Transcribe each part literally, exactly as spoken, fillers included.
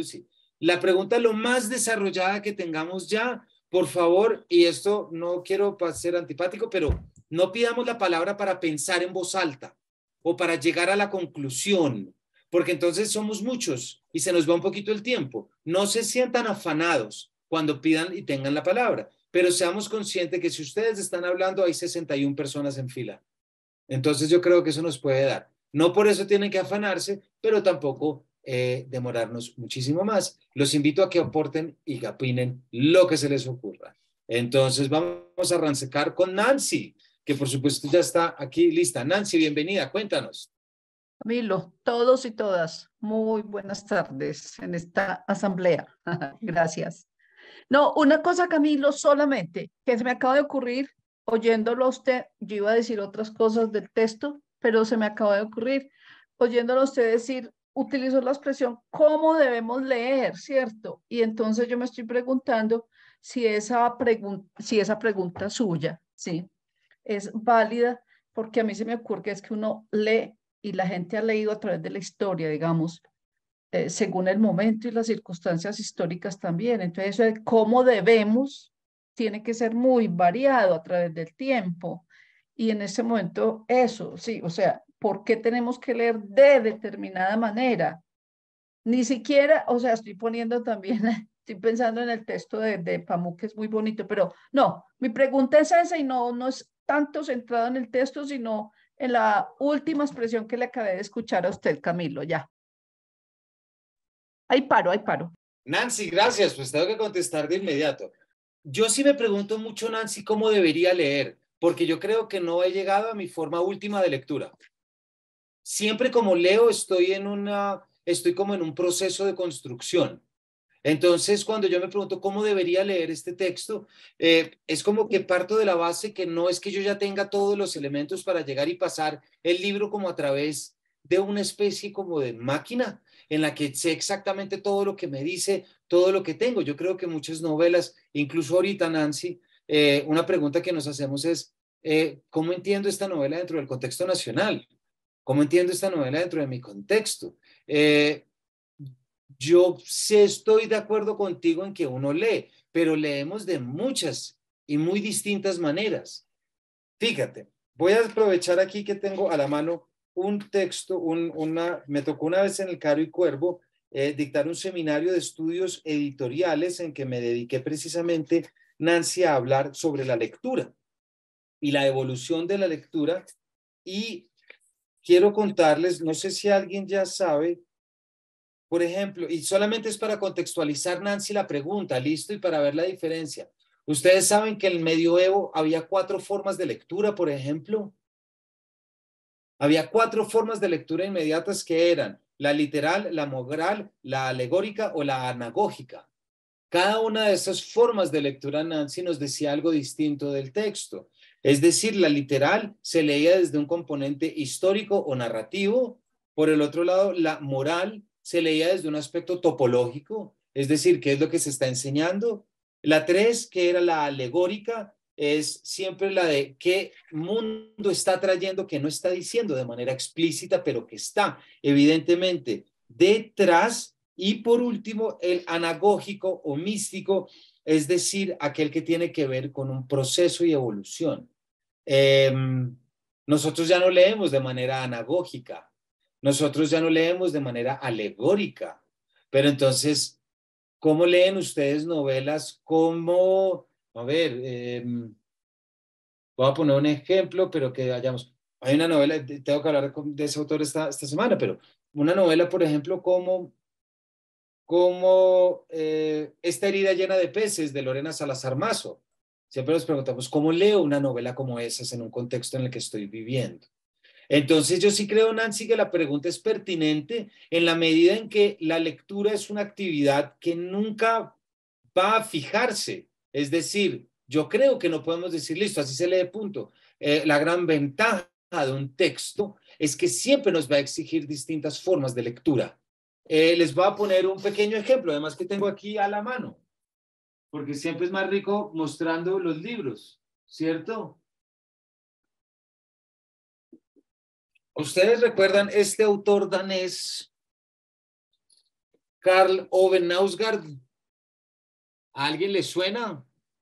Lucy. La pregunta lo más desarrollada que tengamos ya, por favor, y esto no quiero ser antipático, pero no pidamos la palabra para pensar en voz alta o para llegar a la conclusión, porque entonces somos muchos y se nos va un poquito el tiempo. No se sientan afanados cuando pidan y tengan la palabra, pero seamos conscientes que si ustedes están hablando, hay sesenta y una personas en fila. Entonces yo creo que eso nos puede dar. No por eso tienen que afanarse, pero tampoco eh, demorarnos muchísimo más. Los invito a que aporten y que opinen lo que se les ocurra. Entonces vamos a arrancar con Nancy, que por supuesto ya está aquí lista. Nancy, bienvenida, cuéntanos. Camilo, todos y todas, muy buenas tardes en esta asamblea. Gracias. No, una cosa, Camilo, solamente que se me acaba de ocurrir oyéndolo a usted. Yo iba a decir otras cosas del texto, pero se me acaba de ocurrir oyéndolo a usted decir, utilizó la expresión cómo debemos leer, ¿cierto? Y entonces yo me estoy preguntando si esa pregunta, si esa pregunta suya, sí, es válida, porque a mí se me ocurre que es que uno lee y la gente ha leído a través de la historia, digamos, eh, según el momento y las circunstancias históricas también. Entonces, eso de cómo debemos tiene que ser muy variado a través del tiempo. Y en ese momento, eso, sí, o sea, ¿por qué tenemos que leer de determinada manera? Ni siquiera, o sea, estoy poniendo también, estoy pensando en el texto de, de Pamuk, que es muy bonito, pero no, mi pregunta es esa y no, no es tanto centrado en el texto, sino en la última expresión que le acabé de escuchar a usted, Camilo, ya. Ahí paro, ahí paro. Nancy, gracias, pues tengo que contestar de inmediato. Yo sí me pregunto mucho, Nancy, cómo debería leer, porque yo creo que no he llegado a mi forma última de lectura. Siempre como leo estoy en una, estoy como en un proceso de construcción. Entonces, cuando yo me pregunto cómo debería leer este texto, eh, es como que parto de la base que no es que yo ya tenga todos los elementos para llegar y pasar el libro como a través de una especie como de máquina en la que sé exactamente todo lo que me dice, todo lo que tengo. Yo creo que muchas novelas, incluso ahorita, Nancy, eh, una pregunta que nos hacemos es, eh, ¿cómo entiendo esta novela dentro del contexto nacional? ¿Cómo entiendo esta novela dentro de mi contexto? Eh, yo sí estoy de acuerdo contigo en que uno lee, pero leemos de muchas y muy distintas maneras. Fíjate, voy a aprovechar aquí que tengo a la mano un texto, un, una, me tocó una vez en el Caro y Cuervo eh, dictar un seminario de estudios editoriales en que me dediqué precisamente, Nancy, a hablar sobre la lectura y la evolución de la lectura. Y quiero contarles, no sé si alguien ya sabe, por ejemplo, y solamente es para contextualizar, Nancy, la pregunta, listo, y para ver la diferencia. Ustedes saben que en el medioevo había cuatro formas de lectura, por ejemplo. Había cuatro formas de lectura inmediatas que eran la literal, la moral, la alegórica o la anagógica. Cada una de esas formas de lectura, Nancy, nos decía algo distinto del texto. Es decir, la literal se leía desde un componente histórico o narrativo. Por el otro lado, la moral se leía desde un aspecto topológico, es decir, qué es lo que se está enseñando. La tres, que era la alegórica, es siempre la de qué mundo está trayendo que no está diciendo de manera explícita, pero que está evidentemente detrás. Y por último, el anagógico o místico, es decir, aquel que tiene que ver con un proceso y evolución. Eh, nosotros ya no leemos de manera anagógica, nosotros ya no leemos de manera alegórica, pero entonces, ¿cómo leen ustedes novelas? ¿Cómo, a ver, eh, voy a poner un ejemplo, pero que hayamos, hay una novela, tengo que hablar de ese autor esta, esta semana, pero una novela, por ejemplo, como como eh, Esta herida llena de peces de Lorena Salazar Mazo. Siempre nos preguntamos, ¿cómo leo una novela como esas en un contexto en el que estoy viviendo? Entonces yo sí creo, Nancy, que la pregunta es pertinente en la medida en que la lectura es una actividad que nunca va a fijarse. Es decir, yo creo que no podemos decir, listo, así se lee, punto. Eh, la gran ventaja de un texto es que siempre nos va a exigir distintas formas de lectura. Eh, les voy a poner un pequeño ejemplo, además que tengo aquí a la mano, porque siempre es más rico mostrando los libros, ¿cierto? ¿Ustedes recuerdan este autor danés Karl Ove Knausgaard. ¿A alguien le suena?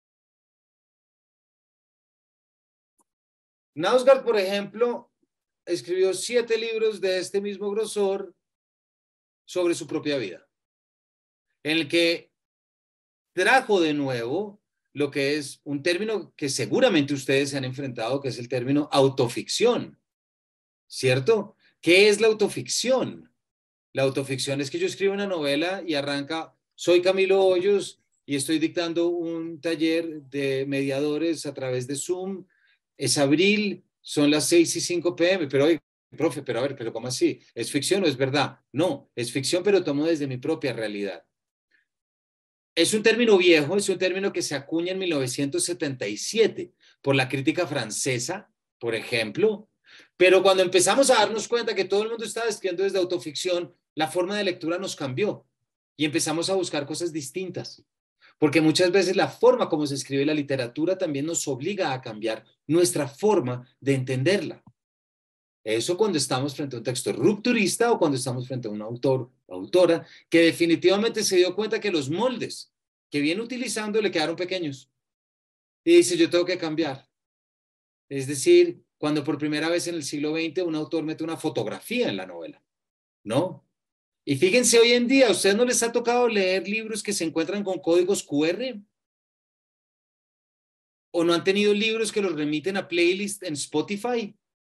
Knausgaard, por ejemplo, escribió siete libros de este mismo grosor sobre su propia vida, en el que trajo de nuevo lo que es un término que seguramente ustedes se han enfrentado, que es el término autoficción, ¿cierto? ¿Qué es la autoficción? La autoficción es que yo escribo una novela y arranca, soy Camilo Hoyos y estoy dictando un taller de mediadores a través de Zoom. Es abril, son las seis y cinco p m, pero oye, profe, pero a ver, pero ¿cómo así? ¿Es ficción o es verdad? No, es ficción, pero tomo desde mi propia realidad. Es un término viejo, es un término que se acuña en mil novecientos setenta y siete por la crítica francesa, por ejemplo, pero cuando empezamos a darnos cuenta que todo el mundo estaba escribiendo desde autoficción, la forma de lectura nos cambió y empezamos a buscar cosas distintas, porque muchas veces la forma como se escribe la literatura también nos obliga a cambiar nuestra forma de entenderla. Eso cuando estamos frente a un texto rupturista o cuando estamos frente a un autor o autora que definitivamente se dio cuenta que los moldes que viene utilizando le quedaron pequeños. Y dice, yo tengo que cambiar. Es decir, cuando por primera vez en el siglo veinte un autor mete una fotografía en la novela, ¿no? Y fíjense hoy en día, ¿a ustedes no les ha tocado leer libros que se encuentran con códigos cu erre? ¿O no han tenido libros que los remiten a playlist en Spotify?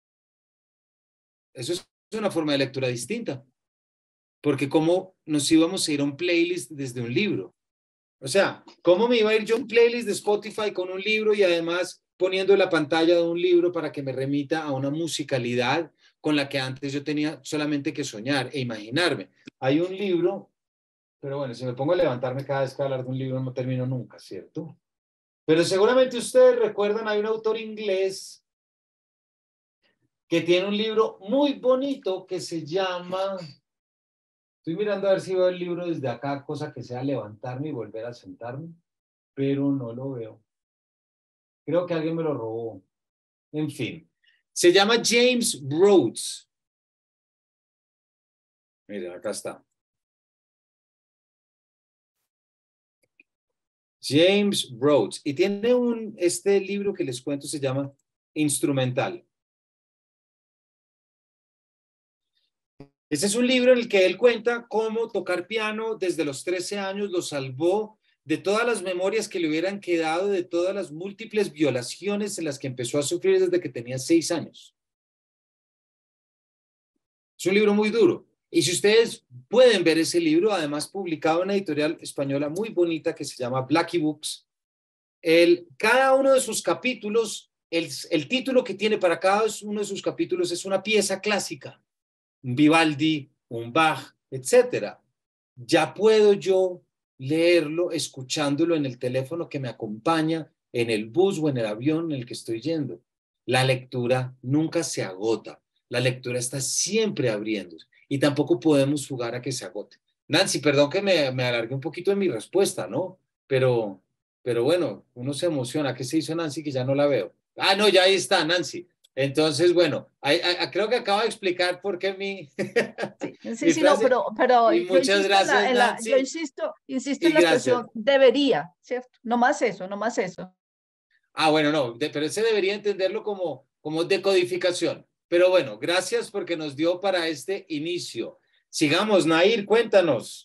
Eso es una forma de lectura distinta. Porque ¿cómo nos íbamos a ir a un playlist desde un libro? O sea, ¿cómo me iba a ir yo a un playlist de Spotify con un libro y además poniendo la pantalla de un libro para que me remita a una musicalidad con la que antes yo tenía solamente que soñar e imaginarme? Hay un libro, pero bueno, si me pongo a levantarme cada vez que hablar de un libro no termino nunca, ¿cierto? Pero seguramente ustedes recuerdan, hay un autor inglés que tiene un libro muy bonito que se llama... Estoy mirando a ver si veo el libro desde acá, cosa que sea levantarme y volver a sentarme, pero no lo veo. Creo que alguien me lo robó. En fin, se llama James Rhodes. Miren, acá está. James Rhodes. Y tiene un, este libro que les cuento se llama Instrumental. Ese es un libro en el que él cuenta cómo tocar piano desde los trece años lo salvó de todas las memorias que le hubieran quedado, de todas las múltiples violaciones en las que empezó a sufrir desde que tenía seis años. Es un libro muy duro. Y si ustedes pueden ver ese libro, además publicado en una editorial española muy bonita que se llama Blackie Books, el, cada uno de sus capítulos, el, el título que tiene para cada uno de sus capítulos es una pieza clásica. Un Vivaldi, un Bach, etcétera. Ya puedo yo leerlo escuchándolo en el teléfono que me acompaña en el bus o en el avión en el que estoy yendo. La lectura nunca se agota. La lectura está siempre abriéndose y tampoco podemos jugar a que se agote. Nancy, perdón que me, me alargue un poquito en mi respuesta, ¿no? Pero, pero bueno, uno se emociona. ¿Qué se hizo Nancy que ya no la veo? Ah, no, ya ahí está Nancy. Entonces, bueno, ahí, ahí, creo que acabo de explicar por qué mi, sí, sí, mi sí, no, frase. pero, pero Y yo muchas insisto, gracias, en la, en la, Nancy. yo insisto, insisto Y en la gracias. expresión debería, ¿cierto? No más eso, no más eso. Ah, bueno, no, de, pero ese debería entenderlo como, como decodificación. Pero bueno, gracias porque nos dio para este inicio. Sigamos, Nair, cuéntanos.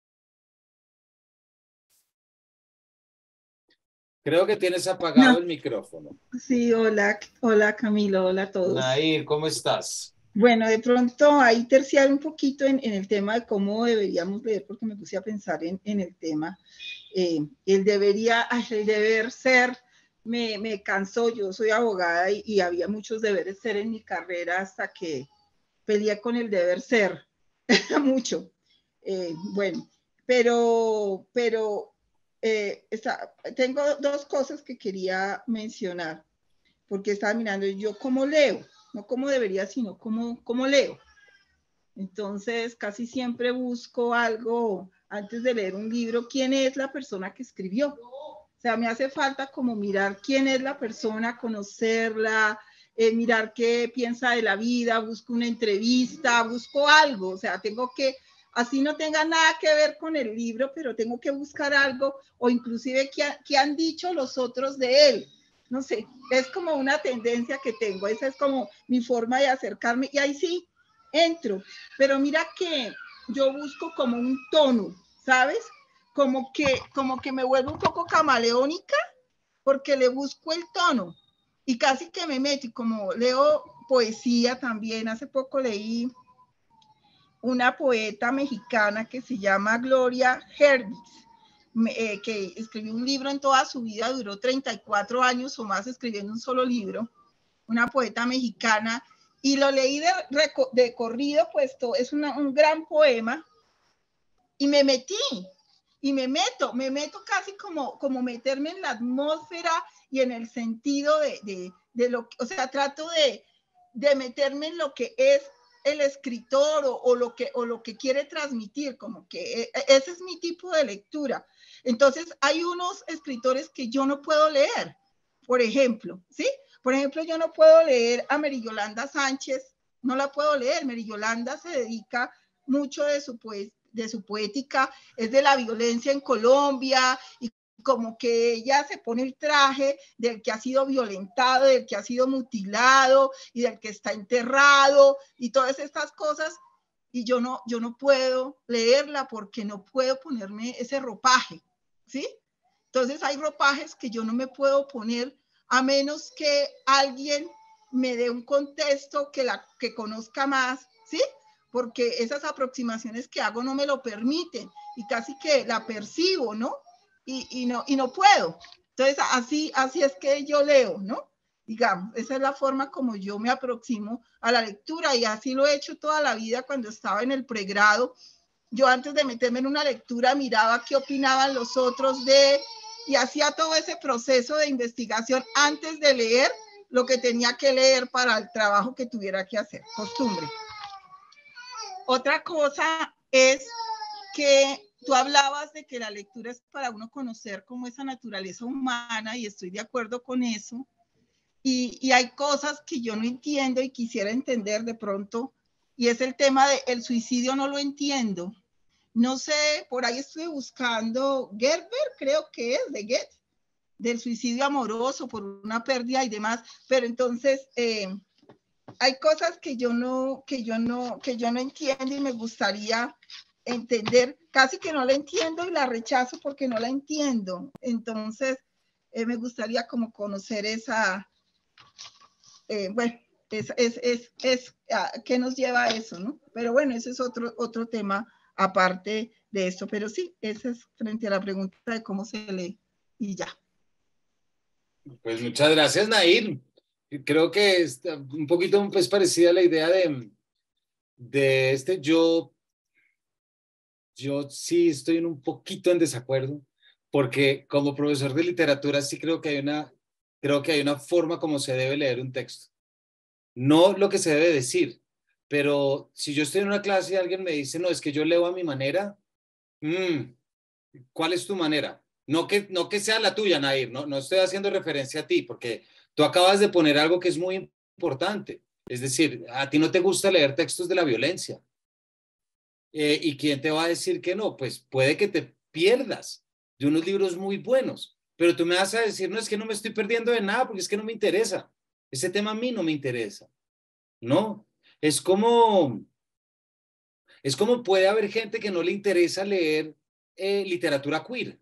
Creo que tienes apagado No. el micrófono. Sí, hola, hola Camilo, hola a todos. Nair, ¿cómo estás? Bueno, de pronto ahí terciar un poquito en, en el tema de cómo deberíamos leer, porque me puse a pensar en, en el tema. Eh, el debería, el deber ser, me, me cansó. Yo soy abogada y, y había muchos deberes ser en mi carrera hasta que peleé con el deber ser, mucho. Eh, bueno, pero, pero eh, está, tengo dos cosas que quería mencionar, porque estaba mirando yo cómo leo, no cómo debería, sino cómo, cómo leo. Entonces, casi siempre busco algo antes de leer un libro, quién es la persona que escribió. O sea, me hace falta como mirar quién es la persona, conocerla, eh, mirar qué piensa de la vida, busco una entrevista, busco algo. O sea, tengo que así no tenga nada que ver con el libro, pero tengo que buscar algo, o inclusive qué, qué han dicho los otros de él. No sé, es como una tendencia que tengo, esa es como mi forma de acercarme, y ahí sí, entro. Pero mira que yo busco como un tono, ¿sabes? Como que, como que me vuelvo un poco camaleónica, porque le busco el tono, y casi que me meto, y como leo poesía también, hace poco leí una poeta mexicana que se llama Gloria Hervitz, eh, que escribió un libro en toda su vida, duró treinta y cuatro años o más escribiendo un solo libro, una poeta mexicana, y lo leí de, de corrido, puesto, es una, un gran poema, y me metí, y me meto, me meto casi como, como meterme en la atmósfera y en el sentido de, de, de lo que, o sea, trato de, de meterme en lo que es el escritor o, o, lo que, o lo que quiere transmitir, como que ese es mi tipo de lectura. Entonces, hay unos escritores que yo no puedo leer, por ejemplo, ¿sí? Por ejemplo, yo no puedo leer a Mary Yolanda Sánchez, no la puedo leer. Mary Yolanda se dedica mucho de su, pues, de su poética, es de la violencia en Colombia, y como que ella se pone el traje del que ha sido violentado, del que ha sido mutilado y del que está enterrado y todas estas cosas, y yo no, yo no puedo leerla porque no puedo ponerme ese ropaje, ¿sí? Entonces hay ropajes que yo no me puedo poner a menos que alguien me dé un contexto que, la, que conozca más, ¿sí? Porque esas aproximaciones que hago no me lo permiten y casi que la percibo, ¿no? Y, y, no, y no puedo. Entonces, así, así es que yo leo, ¿no? Digamos, esa es la forma como yo me aproximo a la lectura, y así lo he hecho toda la vida. Cuando estaba en el pregrado, yo antes de meterme en una lectura miraba qué opinaban los otros de, y hacía todo ese proceso de investigación antes de leer lo que tenía que leer para el trabajo que tuviera que hacer, costumbre. Otra cosa es que tú hablabas de que la lectura es para uno conocer cómo esa naturaleza humana, y estoy de acuerdo con eso, y, y hay cosas que yo no entiendo y quisiera entender de pronto, y es el tema del suicidio. No lo entiendo, no sé, por ahí estuve buscando Gerber, creo que es, de Goethe, del suicidio amoroso por una pérdida y demás, pero entonces eh, hay cosas que yo no, que yo no, que yo no entiendo y me gustaría entender. Casi que no la entiendo y la rechazo porque no la entiendo. Entonces, eh, me gustaría como conocer esa, eh, bueno, es, es, es, es ah, ¿qué nos lleva a eso, no? Pero bueno, ese es otro, otro tema aparte de esto. Pero sí, ese es frente a la pregunta de cómo se lee y ya. Pues muchas gracias, Nair. Creo que es un poquito pues, parecida a la idea de, de este. Yo, yo sí estoy en un poquito en desacuerdo, porque como profesor de literatura sí creo que hay una, creo que hay una forma como se debe leer un texto. No lo que se debe decir, pero si yo estoy en una clase y alguien me dice, no, es que yo leo a mi manera, mmm, ¿cuál es tu manera? No que, no que sea la tuya, Nair, no, no estoy haciendo referencia a ti, porque tú acabas de poner algo que es muy importante. Es decir, a ti no te gusta leer textos de la violencia. Eh, ¿Y quién te va a decir que no? Pues puede que te pierdas de unos libros muy buenos, pero tú me vas a decir, no, es que no me estoy perdiendo de nada porque es que no me interesa. Ese tema a mí no me interesa. No, es como, es como puede haber gente que no le interesa leer eh, literatura queer,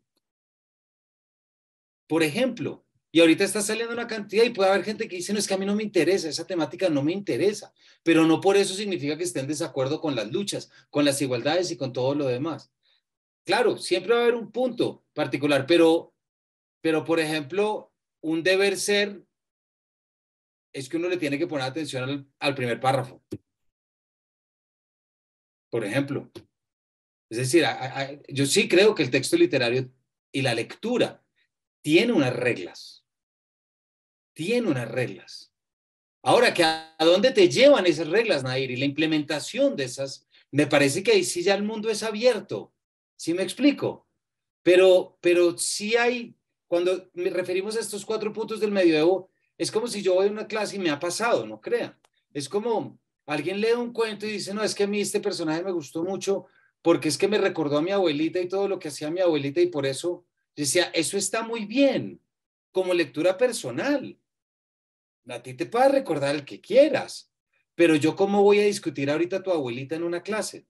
por ejemplo, y ahorita está saliendo una cantidad y puede haber gente que dice, no, es que a mí no me interesa, esa temática no me interesa, pero no por eso significa que esté en desacuerdo con las luchas, con las igualdades y con todo lo demás. Claro, siempre va a haber un punto particular, pero, pero por ejemplo, un deber ser es que uno le tiene que poner atención al, al primer párrafo, por ejemplo. Es decir, a, a, yo sí creo que el texto literario y la lectura tiene unas reglas, tiene unas reglas. Ahora, ¿que ¿a dónde te llevan esas reglas, Nair? Y la implementación de esas, me parece que ahí sí ya el mundo es abierto, ¿sí me explico? Pero, pero sí hay, cuando me referimos a estos cuatro puntos del medioevo, es como si yo voy a una clase y me ha pasado, no crean. Es como alguien lee un cuento y dice, no, es que a mí este personaje me gustó mucho porque es que me recordó a mi abuelita y todo lo que hacía mi abuelita y por eso decía, eso está muy bien como lectura personal. A ti te puede recordar el que quieras, pero yo cómo voy a discutir ahorita a tu abuelita en una clase.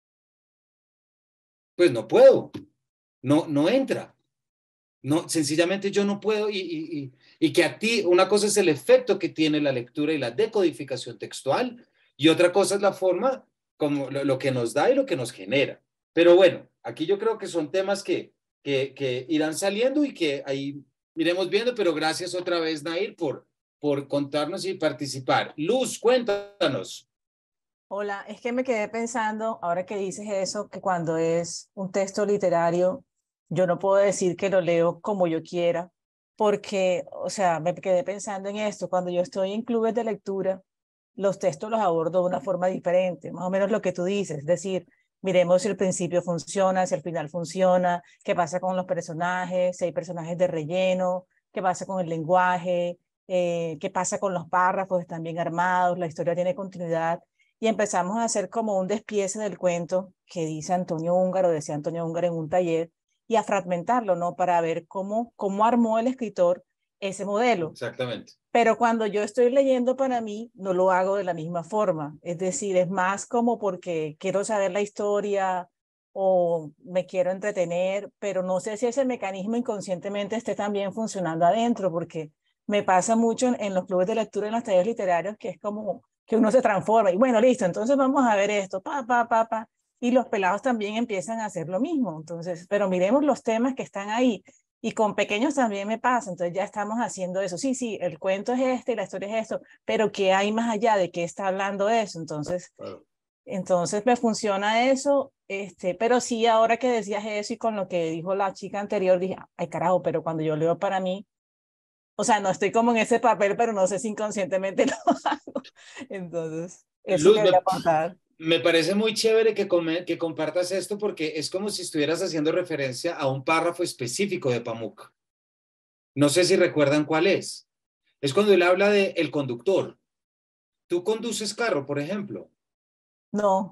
Pues no puedo, no, no entra. No, sencillamente yo no puedo y, y, y, y que a ti, una cosa es el efecto que tiene la lectura y la decodificación textual y otra cosa es la forma como lo, lo que nos da y lo que nos genera. Pero bueno, aquí yo creo que son temas que, que, que irán saliendo y que ahí iremos viendo, pero gracias otra vez, Nair, por, por contarnos y participar. Luz, cuéntanos. Hola, es que me quedé pensando, ahora que dices eso, que cuando es un texto literario, yo no puedo decir que lo leo como yo quiera, porque, o sea, me quedé pensando en esto, cuando yo estoy en clubes de lectura, los textos los abordo de una forma diferente, más o menos lo que tú dices, es decir, miremos si el principio funciona, si el final funciona, qué pasa con los personajes, si hay personajes de relleno, qué pasa con el lenguaje, eh, qué pasa con los párrafos, están bien armados, la historia tiene continuidad. Y empezamos a hacer como un despiece del cuento que dice Antonio Ungaro, decía Antonio Ungaro en un taller, y a fragmentarlo, ¿no? Para ver cómo, cómo armó el escritor ese modelo. Exactamente. Pero cuando yo estoy leyendo para mí, no lo hago de la misma forma. Es decir, es más como porque quiero saber la historia o me quiero entretener, pero no sé si ese mecanismo inconscientemente esté también funcionando adentro, porque me pasa mucho en, en los clubes de lectura, en los talleres literarios, que es como que uno se transforma y bueno, listo, entonces vamos a ver esto, pa, pa, pa, pa, y los pelados también empiezan a hacer lo mismo, entonces, pero miremos los temas que están ahí, y con pequeños también me pasa, entonces ya estamos haciendo eso, sí, sí, el cuento es este, la historia es esto, pero ¿qué hay más allá de qué está hablando eso? Entonces, Claro. entonces me funciona eso, este, pero sí, ahora que decías eso y con lo que dijo la chica anterior, dije, ay carajo, pero cuando yo leo para mí, o sea, no estoy como en ese papel, pero no sé si inconscientemente lo hago. Entonces, eso Luz, quería me, aportar. me parece muy chévere que, come, que compartas esto porque es como si estuvieras haciendo referencia a un párrafo específico de Pamuk. No sé si recuerdan cuál es. Es cuando él habla de el conductor. Tú conduces carro, por ejemplo. No.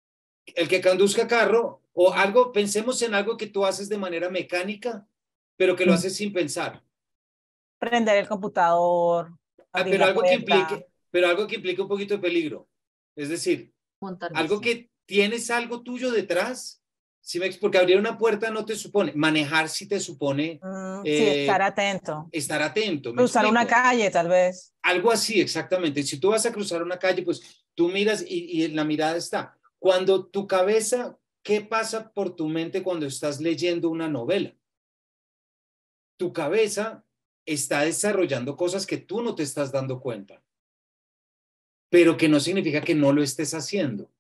El que conduzca carro o algo, pensemos en algo que tú haces de manera mecánica, pero que lo haces sin pensar. Prender el computador, Ah, abrir pero la algo que puerta. implique, pero algo que implique un poquito de peligro. Es decir, Montar algo bici. que tienes algo tuyo detrás, ¿sí me, porque abrir una puerta no te supone, manejar sí te supone Mm, sí, estar eh, atento. estar atento, ¿me Cruzar una explico? calle, tal vez. Algo así, exactamente. Si tú vas a cruzar una calle, pues tú miras y, y la mirada está. Cuando tu cabeza, ¿qué pasa por tu mente cuando estás leyendo una novela? Tu cabeza está desarrollando cosas que tú no te estás dando cuenta, pero que no significa que no lo estés haciendo.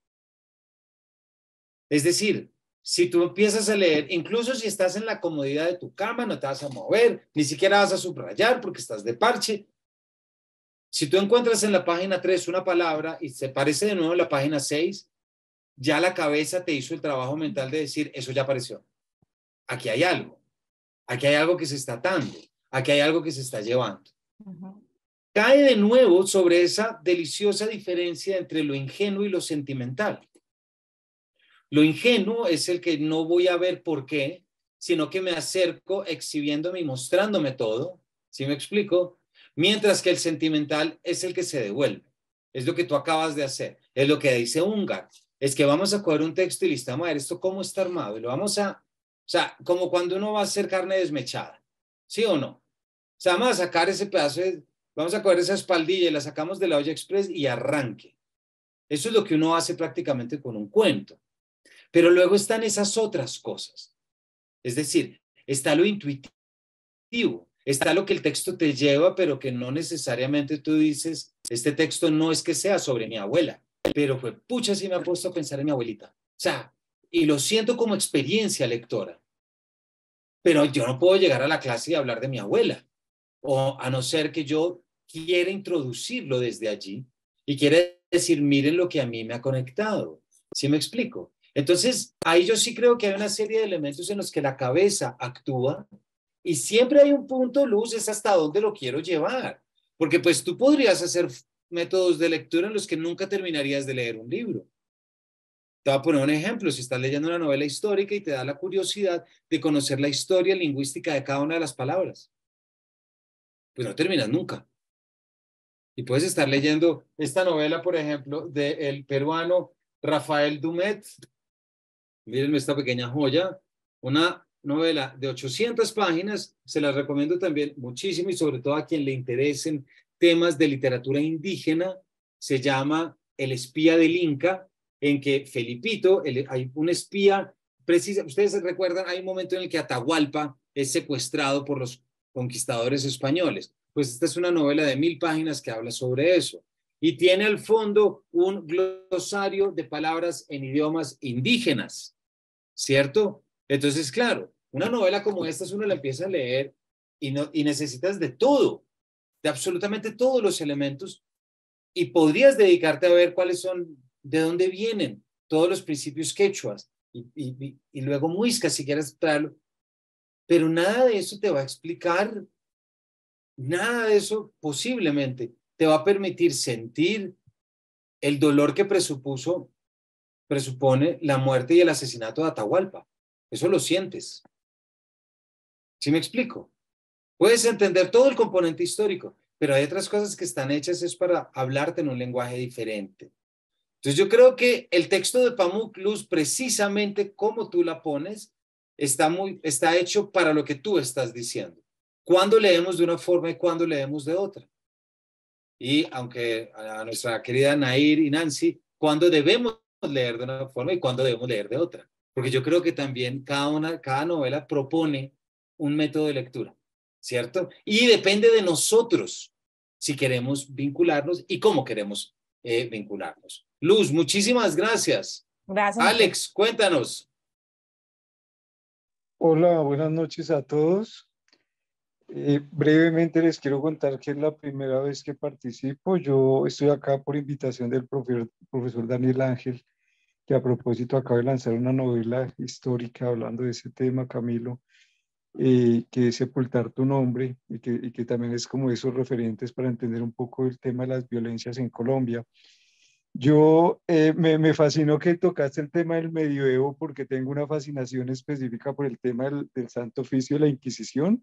Es decir, si tú empiezas a leer, incluso si estás en la comodidad de tu cama, no te vas a mover, ni siquiera vas a subrayar porque estás de parche. Si tú encuentras en la página tres una palabra y se parece de nuevo en la página seis, ya la cabeza te hizo el trabajo mental de decir, eso ya apareció. Aquí hay algo. Aquí hay algo que se está atando. Aquí hay algo que se está llevando. Uh-huh. Cae de nuevo sobre esa deliciosa diferencia entre lo ingenuo y lo sentimental. Lo ingenuo es el que no voy a ver por qué, sino que me acerco exhibiéndome y mostrándome todo. ¿Sí me explico? Mientras que el sentimental es el que se devuelve. Es lo que tú acabas de hacer. Es lo que dice Ungar. Es que vamos a coger un texto y listo, vamos a ver esto cómo está armado y lo vamos a, o sea, como cuando uno va a hacer carne desmechada. ¿Sí o no? O sea, vamos a sacar ese pedazo de, vamos a coger esa espaldilla y la sacamos de la olla express y arranque. Eso es lo que uno hace prácticamente con un cuento. Pero luego están esas otras cosas. Es decir, está lo intuitivo, está lo que el texto te lleva, pero que no necesariamente tú dices, este texto no es que sea sobre mi abuela, pero fue, pucha, sí me ha puesto a pensar en mi abuelita. O sea, y lo siento como experiencia lectora, pero yo no puedo llegar a la clase y hablar de mi abuela, o a no ser que yo quiera introducirlo desde allí y quiere decir, miren lo que a mí me ha conectado. ¿Sí me explico? Entonces, ahí yo sí creo que hay una serie de elementos en los que la cabeza actúa y siempre hay un punto luz, es hasta dónde lo quiero llevar. Porque pues tú podrías hacer métodos de lectura en los que nunca terminarías de leer un libro. Te voy a poner un ejemplo. Si estás leyendo una novela histórica y te da la curiosidad de conocer la historia lingüística de cada una de las palabras, pues no terminas nunca. Y puedes estar leyendo esta novela, por ejemplo, del peruano Rafael Dumet. Miren esta pequeña joya, una novela de ochocientas páginas, se las recomiendo también muchísimo y sobre todo a quien le interesen temas de literatura indígena. Se llama El espía del Inca, en que Felipito, el, hay un espía, precisa, ustedes recuerdan, hay un momento en el que Atahualpa es secuestrado por los conquistadores españoles. Pues esta es una novela de mil páginas que habla sobre eso. Y tiene al fondo un glosario de palabras en idiomas indígenas, ¿cierto? Entonces, claro, una novela como esta, uno la empieza a leer y, no, y necesitas de todo, de absolutamente todos los elementos, y podrías dedicarte a ver cuáles son, de dónde vienen todos los principios quechuas, y, y, y luego muiscas si quieres traerlo, pero nada de eso te va a explicar, nada de eso posiblemente te va a permitir sentir el dolor que presupuso, presupone la muerte y el asesinato de Atahualpa. Eso lo sientes. ¿Sí me explico? Puedes entender todo el componente histórico, pero hay otras cosas que están hechas es para hablarte en un lenguaje diferente. Entonces yo creo que el texto de Pamuk Luz, precisamente como tú la pones, está, muy, está hecho para lo que tú estás diciendo. ¿Cuándo leemos de una forma y cuándo leemos de otra? Y aunque a nuestra querida Nair y Nancy, ¿cuándo debemos leer de una forma y cuándo debemos leer de otra? Porque yo creo que también cada, una, cada novela propone un método de lectura, ¿cierto? Y depende de nosotros si queremos vincularnos y cómo queremos eh, vincularnos. Luz, muchísimas gracias. Gracias. Alex, cuéntanos. Hola, buenas noches a todos. Eh, brevemente les quiero contar que es la primera vez que participo. Yo estoy acá por invitación del profesor, profesor Daniel Ángel, que a propósito acaba de lanzar una novela histórica hablando de ese tema, Camilo, eh, que es Sepultar tu nombre, y que, y que también es como esos referentes para entender un poco el tema de las violencias en Colombia. Yo eh, me, me fascinó que tocaste el tema del medioevo porque tengo una fascinación específica por el tema del, del Santo Oficio de la Inquisición.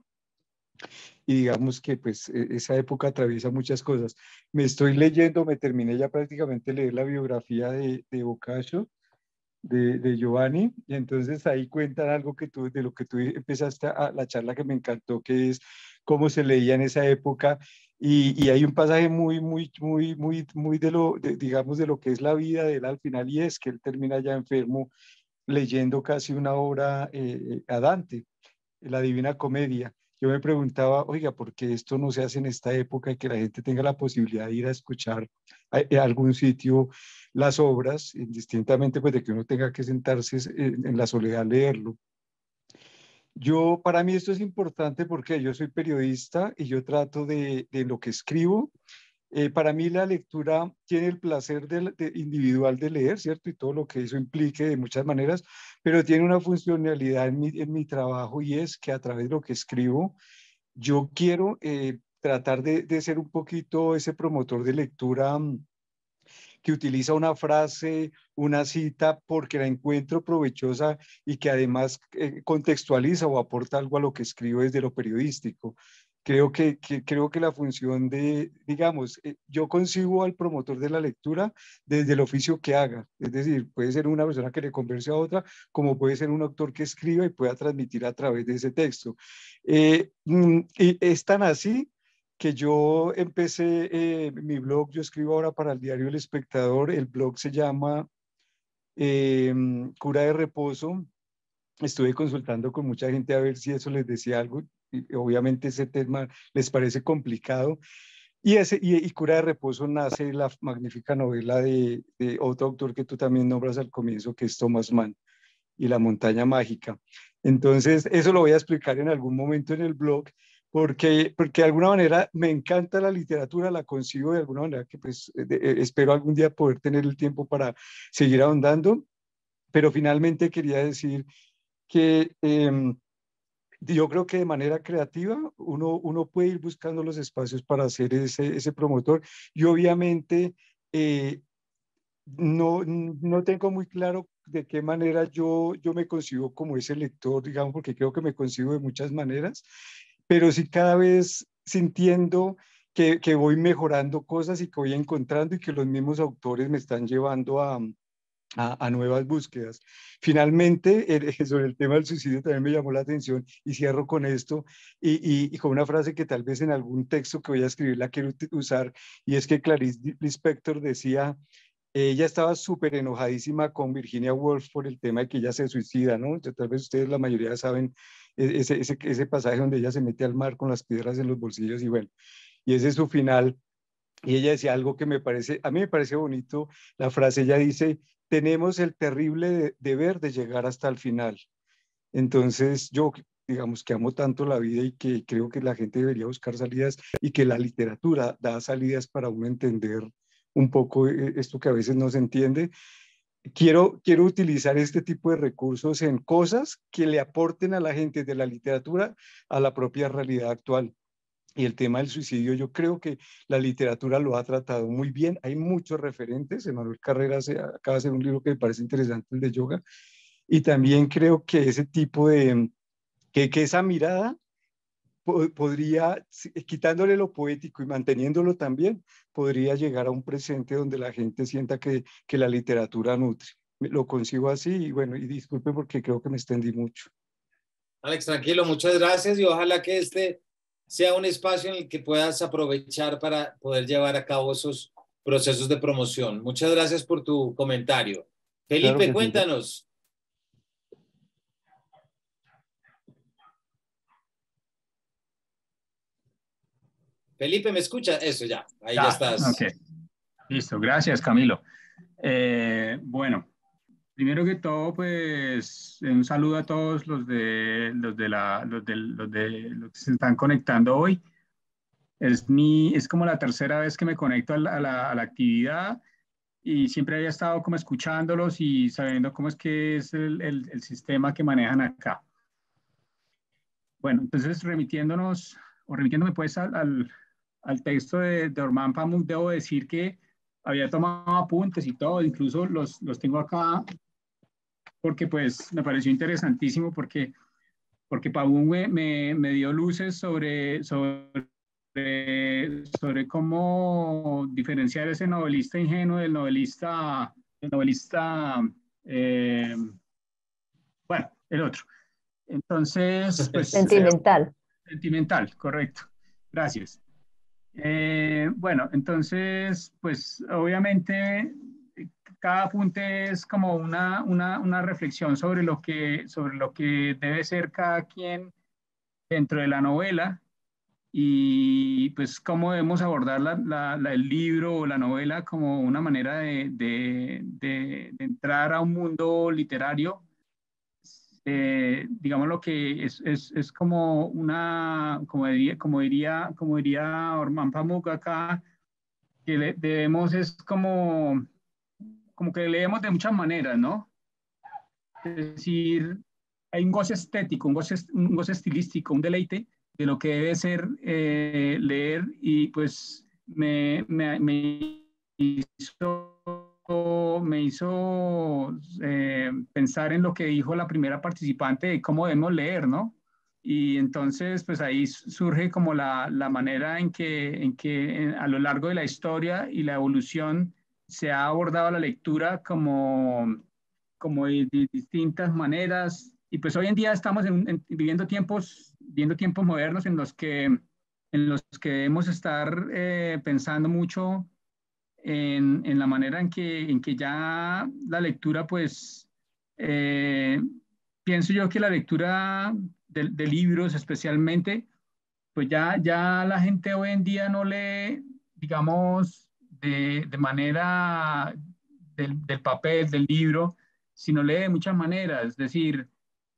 Y digamos que pues esa época atraviesa muchas cosas. Me estoy leyendo, me terminé ya prácticamente de leer la biografía de, de Boccaccio, de, de Giovanni, y entonces ahí cuentan algo que tú, de lo que tú empezaste a la charla que me encantó, que es cómo se leía en esa época, y, y hay un pasaje muy, muy, muy, muy, muy de lo, de, digamos, de lo que es la vida de él al final, y es que él termina ya enfermo leyendo casi una obra eh, a Dante, la Divina Comedia. Yo me preguntaba, oiga, ¿por qué esto no se hace en esta época y que la gente tenga la posibilidad de ir a escuchar a, a algún sitio las obras, indistintamente pues de que uno tenga que sentarse en, en la soledad a leerlo? Yo, para mí esto es importante porque yo soy periodista y yo trato de, de lo que escribo. Eh, para mí la lectura tiene el placer de, de individual de leer, ¿cierto? Y todo lo que eso implique de muchas maneras, pero tiene una funcionalidad en mi, en mi trabajo, y es que a través de lo que escribo, yo quiero eh, tratar de, de ser un poquito ese promotor de lectura que utiliza una frase, una cita, porque la encuentro provechosa y que además eh, contextualiza o aporta algo a lo que escribo desde lo periodístico. Creo que, que, creo que la función de, digamos, eh, yo concibo al promotor de la lectura desde el oficio que haga. Es decir, puede ser una persona que le converse a otra, como puede ser un autor que escriba y pueda transmitir a través de ese texto. Eh, y es tan así que yo empecé eh, mi blog. Yo escribo ahora para el diario El Espectador. El blog se llama eh, Cura de Reposo. Estuve consultando con mucha gente a ver si eso les decía algo. Y obviamente ese tema les parece complicado. Y, ese, y, y Cura de Reposo nace de la magnífica novela de, de otro autor que tú también nombras al comienzo, que es Thomas Mann, y La Montaña Mágica. Entonces, eso lo voy a explicar en algún momento en el blog, porque, porque de alguna manera me encanta la literatura, la consigo de alguna manera que pues de, de, espero algún día poder tener el tiempo para seguir ahondando, pero finalmente quería decir que eh, yo creo que de manera creativa uno, uno puede ir buscando los espacios para hacer ese, ese promotor, y obviamente eh, no, no tengo muy claro de qué manera yo, yo me concibo como ese lector, digamos, porque creo que me concibo de muchas maneras, pero sí cada vez sintiendo que, que voy mejorando cosas y que voy encontrando y que los mismos autores me están llevando a, a, a nuevas búsquedas. Finalmente, eh, sobre el tema del suicidio también me llamó la atención y cierro con esto y, y, y con una frase que tal vez en algún texto que voy a escribir la quiero usar, y es que Clarice Lispector decía, ella estaba súper enojadísima con Virginia Woolf por el tema de que ella se suicida, ¿no? Entonces, tal vez ustedes la mayoría saben ese, ese, ese pasaje donde ella se mete al mar con las piedras en los bolsillos y bueno, y ese es su final. Y ella decía algo que me parece, a mí me parece bonito, la frase, ella dice, tenemos el terrible de- deber de llegar hasta el final. Entonces yo, digamos que amo tanto la vida y que creo que la gente debería buscar salidas y que la literatura da salidas para uno entender un poco eh, esto que a veces no se entiende. Quiero, quiero utilizar este tipo de recursos en cosas que le aporten a la gente de la literatura a la propia realidad actual. Y el tema del suicidio, yo creo que la literatura lo ha tratado muy bien. Hay muchos referentes. Emanuel Carreras eh, acaba de hacer un libro que me parece interesante, el de yoga. Y también creo que ese tipo de, que, que esa mirada po- podría, si- quitándole lo poético y manteniéndolo también, podría llegar a un presente donde la gente sienta que, que la literatura nutre. Lo consigo así y bueno, y disculpe porque creo que me extendí mucho. Alex, tranquilo, muchas gracias y ojalá que este sea un espacio en el que puedas aprovechar para poder llevar a cabo esos procesos de promoción. Muchas gracias por tu comentario. Claro Felipe, que sí. cuéntanos. Felipe, ¿me escucha? Eso ya, ahí ya Ah, estás. ok, listo, gracias Camilo. Eh, bueno, primero que todo, pues un saludo a todos los de los de la los de, los de los que se están conectando hoy. Es mi es como la tercera vez que me conecto a la, a la, a la actividad y siempre había estado como escuchándolos y sabiendo cómo es que es el, el, el sistema que manejan acá. Bueno, entonces remitiéndonos o remitiéndome pues al, al, al texto de, de Orhan Pamuk, debo decir que había tomado apuntes y todo, incluso los, los tengo acá porque pues me pareció interesantísimo porque, porque Pamuk me, me, me dio luces sobre, sobre, sobre cómo diferenciar ese novelista ingenuo del novelista, el novelista, eh, bueno, el otro. Entonces, pues... Eh, Sentimental. sentimental, correcto. Gracias. Eh, bueno, entonces, pues obviamente cada apunte es como una, una, una reflexión sobre lo, que, sobre lo que debe ser cada quien dentro de la novela y pues cómo debemos abordar la, la, la, el libro o la novela como una manera de, de, de, de entrar a un mundo literario. Eh, digamos lo que es, es, es, como una, como diría, como diría, como diría Orhan Pamuk acá, que le, debemos es como, como que leemos de muchas maneras, ¿no? Es decir, hay un goce estético, un goce, un goce estilístico, un deleite de lo que debe ser eh, leer y pues me, me, me hizo, me hizo eh, pensar en lo que dijo la primera participante de cómo debemos leer, ¿no? Y entonces, pues ahí surge como la, la manera en que, en que a lo largo de la historia y la evolución se ha abordado la lectura como, como de, de distintas maneras. Y pues hoy en día estamos en, en, viviendo, tiempos, viviendo tiempos modernos en los que, en los que debemos estar eh, pensando mucho en, en, la manera en que, en que ya la lectura, pues, eh, pienso yo que la lectura de, de, libros especialmente, pues ya, ya la gente hoy en día no lee, digamos, de, de manera del, del papel, del libro, sino lee de muchas maneras, es decir,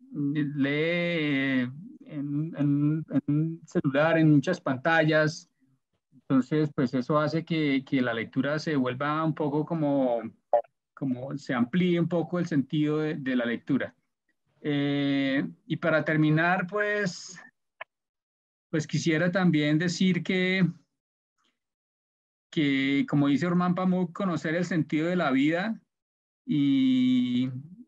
lee en, en, en un celular, en muchas pantallas. Entonces, pues eso hace que, que la lectura se vuelva un poco como, como se amplíe un poco el sentido de, de la lectura. Eh, y para terminar, pues, pues quisiera también decir que, que, como dice Orhan Pamuk, conocer el sentido de la vida y,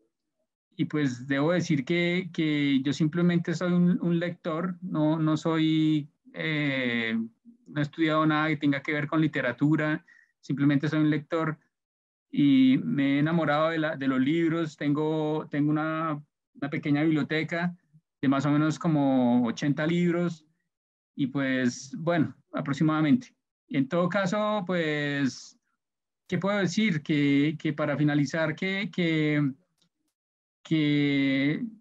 y pues debo decir que, que yo simplemente soy un, un lector, no, no soy, eh, no he estudiado nada que tenga que ver con literatura, simplemente soy un lector y me he enamorado de, la, de los libros. Tengo, tengo una, una pequeña biblioteca de más o menos como ochenta libros y pues bueno, aproximadamente. En todo caso, pues, ¿qué puedo decir? Que, que para finalizar, que, que, que,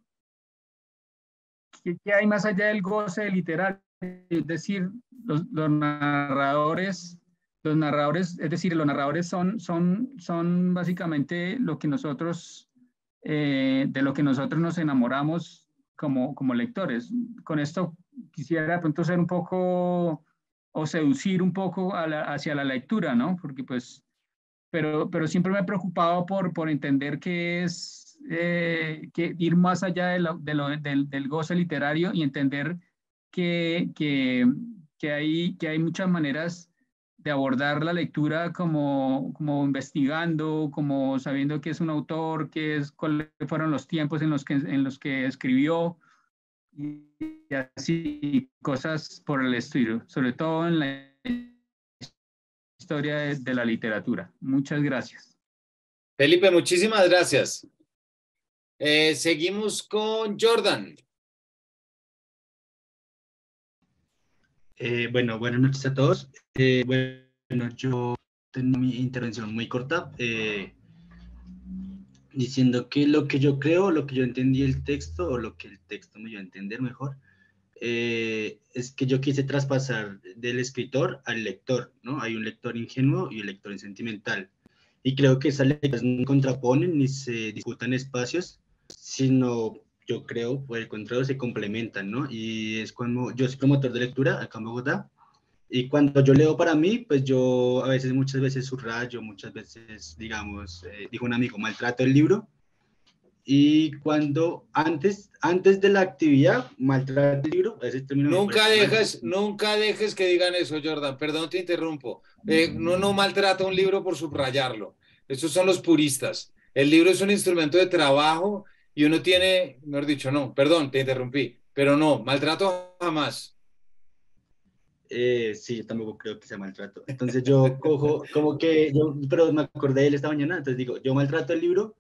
que hay más allá del goce literario, es decir, los, los narradores, los narradores, es decir, los narradores son, son, son básicamente lo que nosotros, eh, de lo que nosotros nos enamoramos como, como lectores. Con esto quisiera de pronto ser un poco, o seducir un poco a la, hacia la lectura, ¿no? Porque pues, pero, pero siempre me he preocupado por, por entender que es eh, que ir más allá de lo, de lo, del, del goce literario y entender que, que, que, hay, que hay muchas maneras de abordar la lectura como, como investigando, como sabiendo qué es un autor, qué es, cuáles fueron los tiempos en los que, en los que escribió, y así cosas por el estilo, sobre todo en la historia de, de la literatura. Muchas gracias. Felipe, muchísimas gracias. Eh, seguimos con Jordan. Eh, bueno, buenas noches a todos. Eh, bueno, yo tengo mi intervención muy corta, eh, diciendo que lo que yo creo, lo que yo entendí el texto, o lo que el texto me dio a entender mejor, eh, es que yo quise traspasar del escritor al lector, ¿no? Hay un lector ingenuo y un lector sentimental. Y creo que esas lecturas no contraponen ni se disputan espacios, sino, yo creo, por el contrario, se complementan, ¿no? Y es cuando yo soy promotor de lectura acá en Bogotá, y cuando yo leo para mí, pues yo a veces, muchas veces subrayo, muchas veces, digamos, eh, dijo un amigo, maltrato el libro, y cuando antes, antes de la actividad, maltrato el libro, ese término Nunca me dejes, nunca dejes que digan eso, Jordan. Perdón, te interrumpo. Eh, no, no maltrata un libro por subrayarlo. Esos son los puristas. El libro es un instrumento de trabajo y uno tiene, mejor dicho, no, perdón, te interrumpí, pero no, maltrato jamás. Eh, sí, yo tampoco creo que sea maltrato. Entonces yo cojo, como que, yo, pero me acordé de él esta mañana, entonces digo, yo maltrato el libro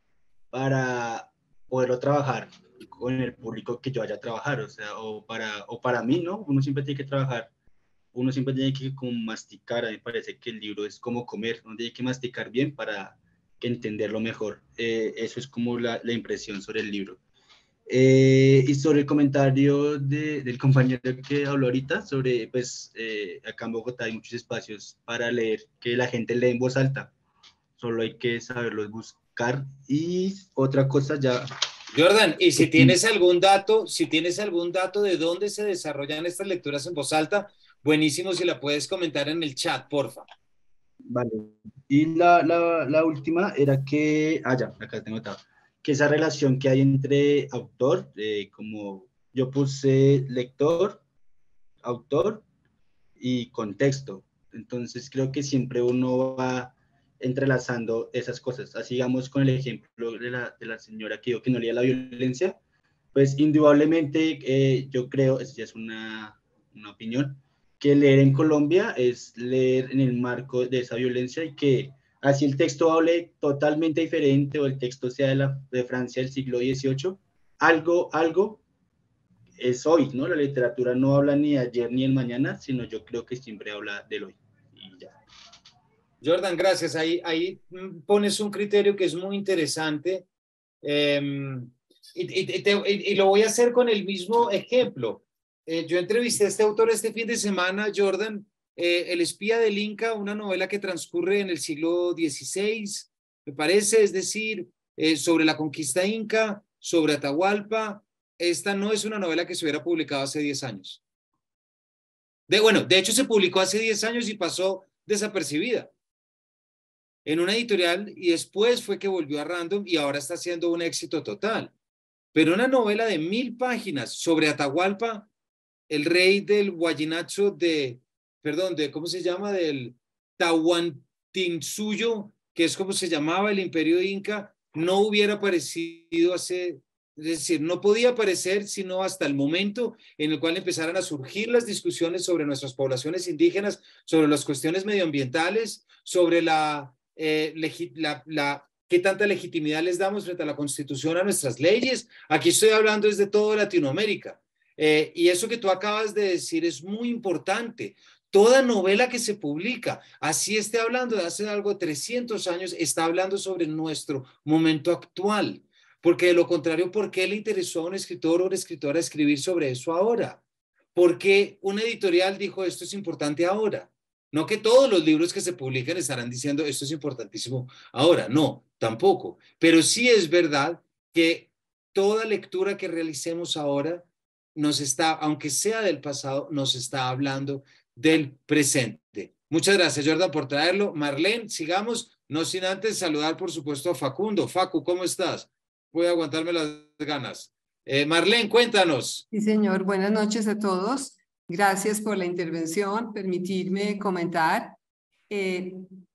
para poderlo trabajar con el público que yo vaya a trabajar, o sea, o para, o para mí, ¿no? Uno siempre tiene que trabajar, uno siempre tiene que como masticar, a mí me parece que el libro es como comer, uno tiene que masticar bien para que entenderlo mejor. Eh, eso es como la, la impresión sobre el libro. Eh, y sobre el comentario de, del compañero que habló ahorita, sobre, pues, eh, acá en Bogotá hay muchos espacios para leer, que la gente lee en voz alta, solo hay que saberlos buscar. Y otra cosa ya... Jordan, y si tienes algún dato, si tienes algún dato de dónde se desarrollan estas lecturas en voz alta, buenísimo si la puedes comentar en el chat, porfa. Vale. Y la, la, la última era que, ah, ya, acá tengo notado, que esa relación que hay entre autor, eh, como yo puse lector, autor y contexto. Entonces creo que siempre uno va entrelazando esas cosas. Así digamos con el ejemplo de la, de la señora que dijo que no leía la violencia, pues indudablemente eh, yo creo, esa ya es una, una opinión, que leer en Colombia es leer en el marco de esa violencia y que así el texto hable totalmente diferente o el texto sea de, la, de Francia del siglo dieciocho, algo, algo es hoy, ¿no? La literatura no habla ni ayer ni el mañana, sino yo creo que siempre habla del hoy. Y ya. Jordan, gracias. Ahí, ahí pones un criterio que es muy interesante eh, y, y, te, y, y lo voy a hacer con el mismo ejemplo. Eh, yo entrevisté a este autor este fin de semana, Jordan, eh, El espía del Inca, una novela que transcurre en el siglo dieciséis, me parece, es decir, eh, sobre la conquista inca, sobre Atahualpa. Esta no es una novela que se hubiera publicado hace diez años. De, bueno, de hecho se publicó hace diez años y pasó desapercibida en una editorial y después fue que volvió a Random y ahora está siendo un éxito total. Pero una novela de mil páginas sobre Atahualpa, el rey del Guayinacho de, perdón, de, ¿cómo se llama? Del Tahuantinsuyo, que es como se llamaba el imperio inca, no hubiera aparecido hace, es decir, no podía aparecer sino hasta el momento en el cual empezaran a surgir las discusiones sobre nuestras poblaciones indígenas, sobre las cuestiones medioambientales, sobre la, eh, la, la qué tanta legitimidad les damos frente a la Constitución, a nuestras leyes. Aquí estoy hablando desde toda Latinoamérica. Eh, y eso que tú acabas de decir es muy importante. Toda novela que se publica, así esté hablando de hace algo de trescientos años, está hablando sobre nuestro momento actual. Porque de lo contrario, ¿por qué le interesó a un escritor o una escritora escribir sobre eso ahora? ¿Por qué una editorial dijo esto es importante ahora? No que todos los libros que se publican estarán diciendo esto es importantísimo ahora, no, tampoco. Pero sí es verdad que toda lectura que realicemos ahora nos está, aunque sea del pasado, nos está hablando del presente. Muchas gracias, Jordan, por traerlo. Marlene, sigamos, no sin antes saludar, por supuesto, a Facundo. Facu, ¿cómo estás? Voy a aguantarme las ganas. Eh, Marlene, cuéntanos. Sí, señor. Buenas noches a todos. Gracias por la intervención. Permitirme comentar. Eh,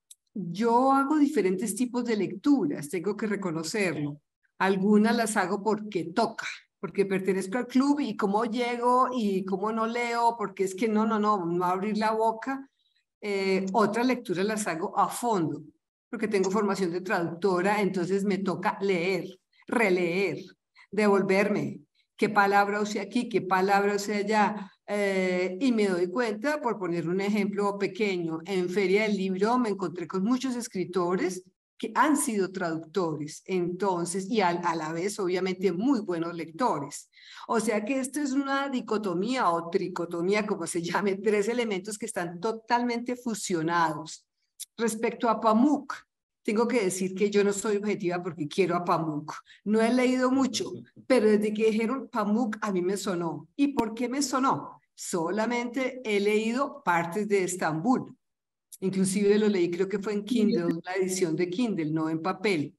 yo hago diferentes tipos de lecturas, tengo que reconocerlo. Algunas las hago porque toca, porque pertenezco al club y cómo llego y cómo no leo, porque es que no, no, no, no abrir la boca. Eh, otras lecturas las hago a fondo, porque tengo formación de traductora, entonces me toca leer, releer, devolverme, qué palabra usé aquí, qué palabra usé allá, eh, y me doy cuenta, por poner un ejemplo pequeño, en Feria del Libro me encontré con muchos escritores que han sido traductores, entonces, y a, a la vez, obviamente, muy buenos lectores. O sea que esto es una dicotomía o tricotomía, como se llame, tres elementos que están totalmente fusionados. Respecto a Pamuk, tengo que decir que yo no soy objetiva porque quiero a Pamuk. No he leído mucho, pero desde que dijeron Pamuk a mí me sonó. ¿Y por qué me sonó? Solamente he leído partes de Estambul. Inclusive lo leí, creo que fue en Kindle, la edición de Kindle, no en papel.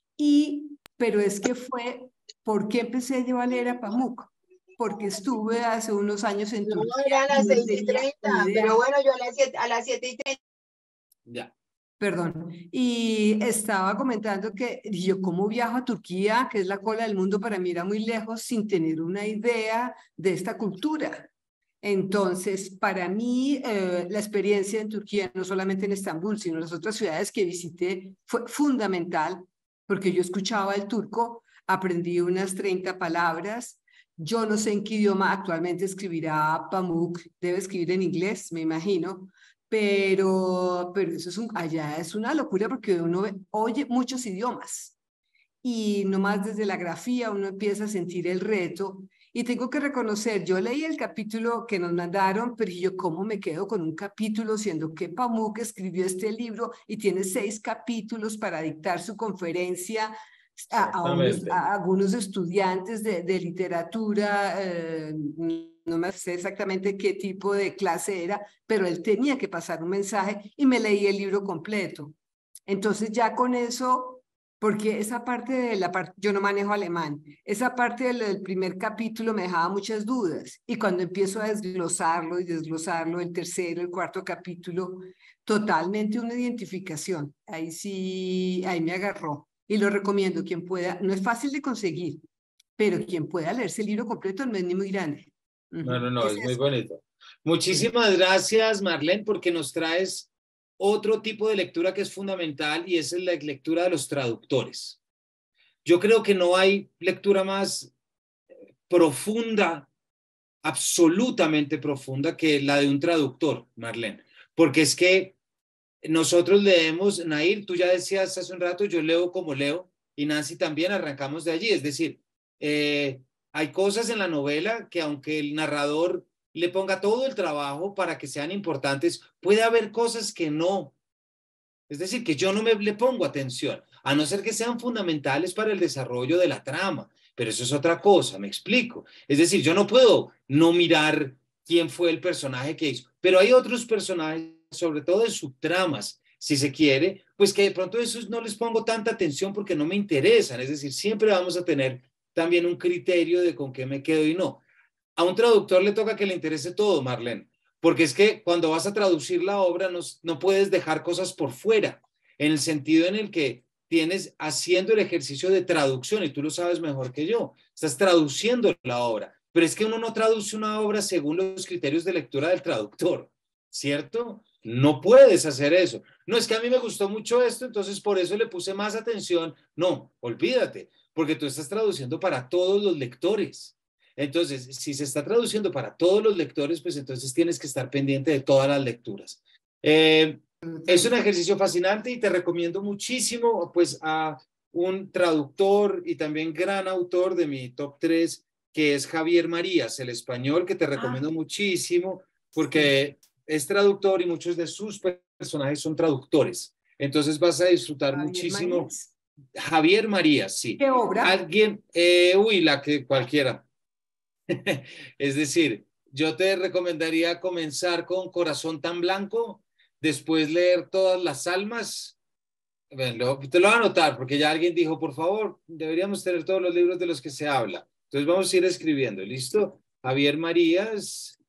Y, pero es que fue, ¿por qué empecé yo a leer a Pamuk? Porque estuve hace unos años en Turquía. No, eran las seis y treinta, pero bueno, yo a las siete, a las siete y treinta. Ya. Perdón, y estaba comentando que yo cómo viajo a Turquía, que es la cola del mundo, para mí era muy lejos sin tener una idea de esta cultura. Entonces, para mí, eh, la experiencia en Turquía, no solamente en Estambul, sino en las otras ciudades que visité, fue fundamental, porque yo escuchaba el turco, aprendí unas treinta palabras. Yo no sé en qué idioma actualmente escribirá Pamuk, debe escribir en inglés, me imagino. Pero, pero eso es un, allá es una locura porque uno ve, oye muchos idiomas y nomás desde la grafía uno empieza a sentir el reto. Y tengo que reconocer, yo leí el capítulo que nos mandaron, pero yo cómo me quedo con un capítulo siendo que Pamuk escribió este libro y tiene seis capítulos para dictar su conferencia a, a, unos, a algunos estudiantes de, de literatura. Eh, no me sé exactamente qué tipo de clase era, pero él tenía que pasar un mensaje y me leí el libro completo. Entonces ya con eso, porque esa parte de la parte, yo no manejo alemán, esa parte del, del primer capítulo me dejaba muchas dudas y cuando empiezo a desglosarlo y desglosarlo, el tercero, el cuarto capítulo, totalmente una identificación. Ahí sí, ahí me agarró y lo recomiendo, quien pueda, no es fácil de conseguir, pero quien pueda leerse el libro completo no es ni muy grande. No, no, no, es, es muy bonito. Muchísimas sí. gracias, Marlene, porque nos traes otro tipo de lectura que es fundamental y es la lectura de los traductores. Yo creo que no hay lectura más profunda, absolutamente profunda, que la de un traductor, Marlene, porque es que nosotros leemos, Nair, tú ya decías hace un rato, yo leo como leo, y Nancy también, arrancamos de allí, es decir, eh, hay cosas en la novela que aunque el narrador le ponga todo el trabajo para que sean importantes, puede haber cosas que no. Es decir, que yo no me le pongo atención, a no ser que sean fundamentales para el desarrollo de la trama. Pero eso es otra cosa, me explico. Es decir, yo no puedo no mirar quién fue el personaje que hizo. Pero hay otros personajes, sobre todo de subtramas, si se quiere, pues que de pronto esos no les pongo tanta atención porque no me interesan. Es decir, siempre vamos a tener también un criterio de con qué me quedo y no. A un traductor le toca que le interese todo, Marlene, porque es que cuando vas a traducir la obra no, no puedes dejar cosas por fuera, en el sentido en el que tienes haciendo el ejercicio de traducción, y tú lo sabes mejor que yo, estás traduciendo la obra, pero es que uno no traduce una obra según los criterios de lectura del traductor, ¿cierto? No puedes hacer eso. No, es que a mí me gustó mucho esto, entonces por eso le puse más atención. No, olvídate, porque tú estás traduciendo para todos los lectores. Entonces, si se está traduciendo para todos los lectores, pues entonces tienes que estar pendiente de todas las lecturas. Eh, es un ejercicio fascinante y te recomiendo muchísimo pues a un traductor y también gran autor de mi top tres, que es Javier Marías, el español, que te recomiendo ah, muchísimo porque sí. es traductor y muchos de sus personajes son traductores. Entonces vas a disfrutar Javier muchísimo. Marías. Javier Marías, sí. ¿Qué obra? Alguien, eh, uy, la que cualquiera. Es decir, yo te recomendaría comenzar con Corazón tan blanco, después leer Todas las almas. Bueno, te lo voy a anotar porque ya alguien dijo, por favor, deberíamos tener todos los libros de los que se habla. Entonces vamos a ir escribiendo, ¿listo? Javier Marías.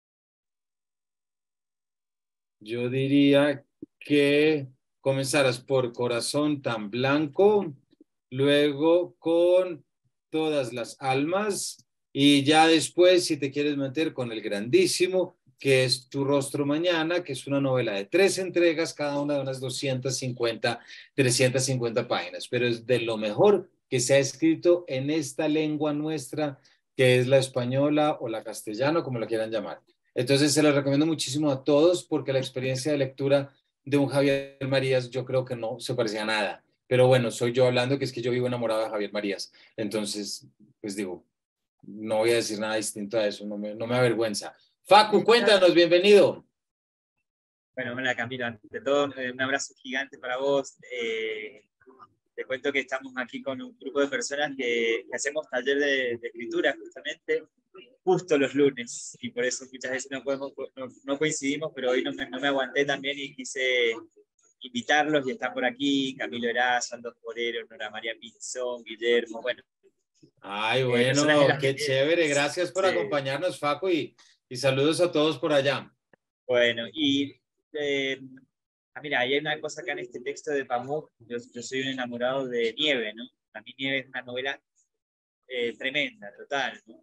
Yo diría que comenzaras por Corazón tan blanco, luego con Todas las almas, y ya después, si te quieres meter con El grandísimo, que es Tu rostro mañana, que es una novela de tres entregas, cada una de unas doscientas cincuenta, trescientas cincuenta páginas, pero es de lo mejor que se ha escrito en esta lengua nuestra, que es la española o la castellana, como la quieran llamar. Entonces se los recomiendo muchísimo a todos porque la experiencia de lectura de un Javier Marías yo creo que no se parecía a nada. Pero bueno, soy yo hablando, que es que yo vivo enamorado de Javier Marías. Entonces, pues digo, no voy a decir nada distinto a eso, no me, no me avergüenza. Facu, cuéntanos, bienvenido. Bueno, hola Camilo, ante todo un abrazo gigante para vos. Eh, te cuento que estamos aquí con un grupo de personas que, que hacemos taller de, de escritura justamente, justo los lunes, y por eso muchas veces no, podemos, no, no coincidimos, pero hoy no me, no me aguanté también y quise invitarlos y están por aquí, Camilo Erazo, Aldo Forero, Nora María Pinzón, Guillermo, bueno. Ay, bueno, eh, qué chévere, gracias por sí. acompañarnos, Facu, y, y saludos a todos por allá. Bueno, y eh, ah, mira, hay una cosa acá en este texto de Pamuk, yo, yo soy un enamorado de Nieve, ¿no? Para mí Nieve es una novela eh, tremenda, total, ¿no?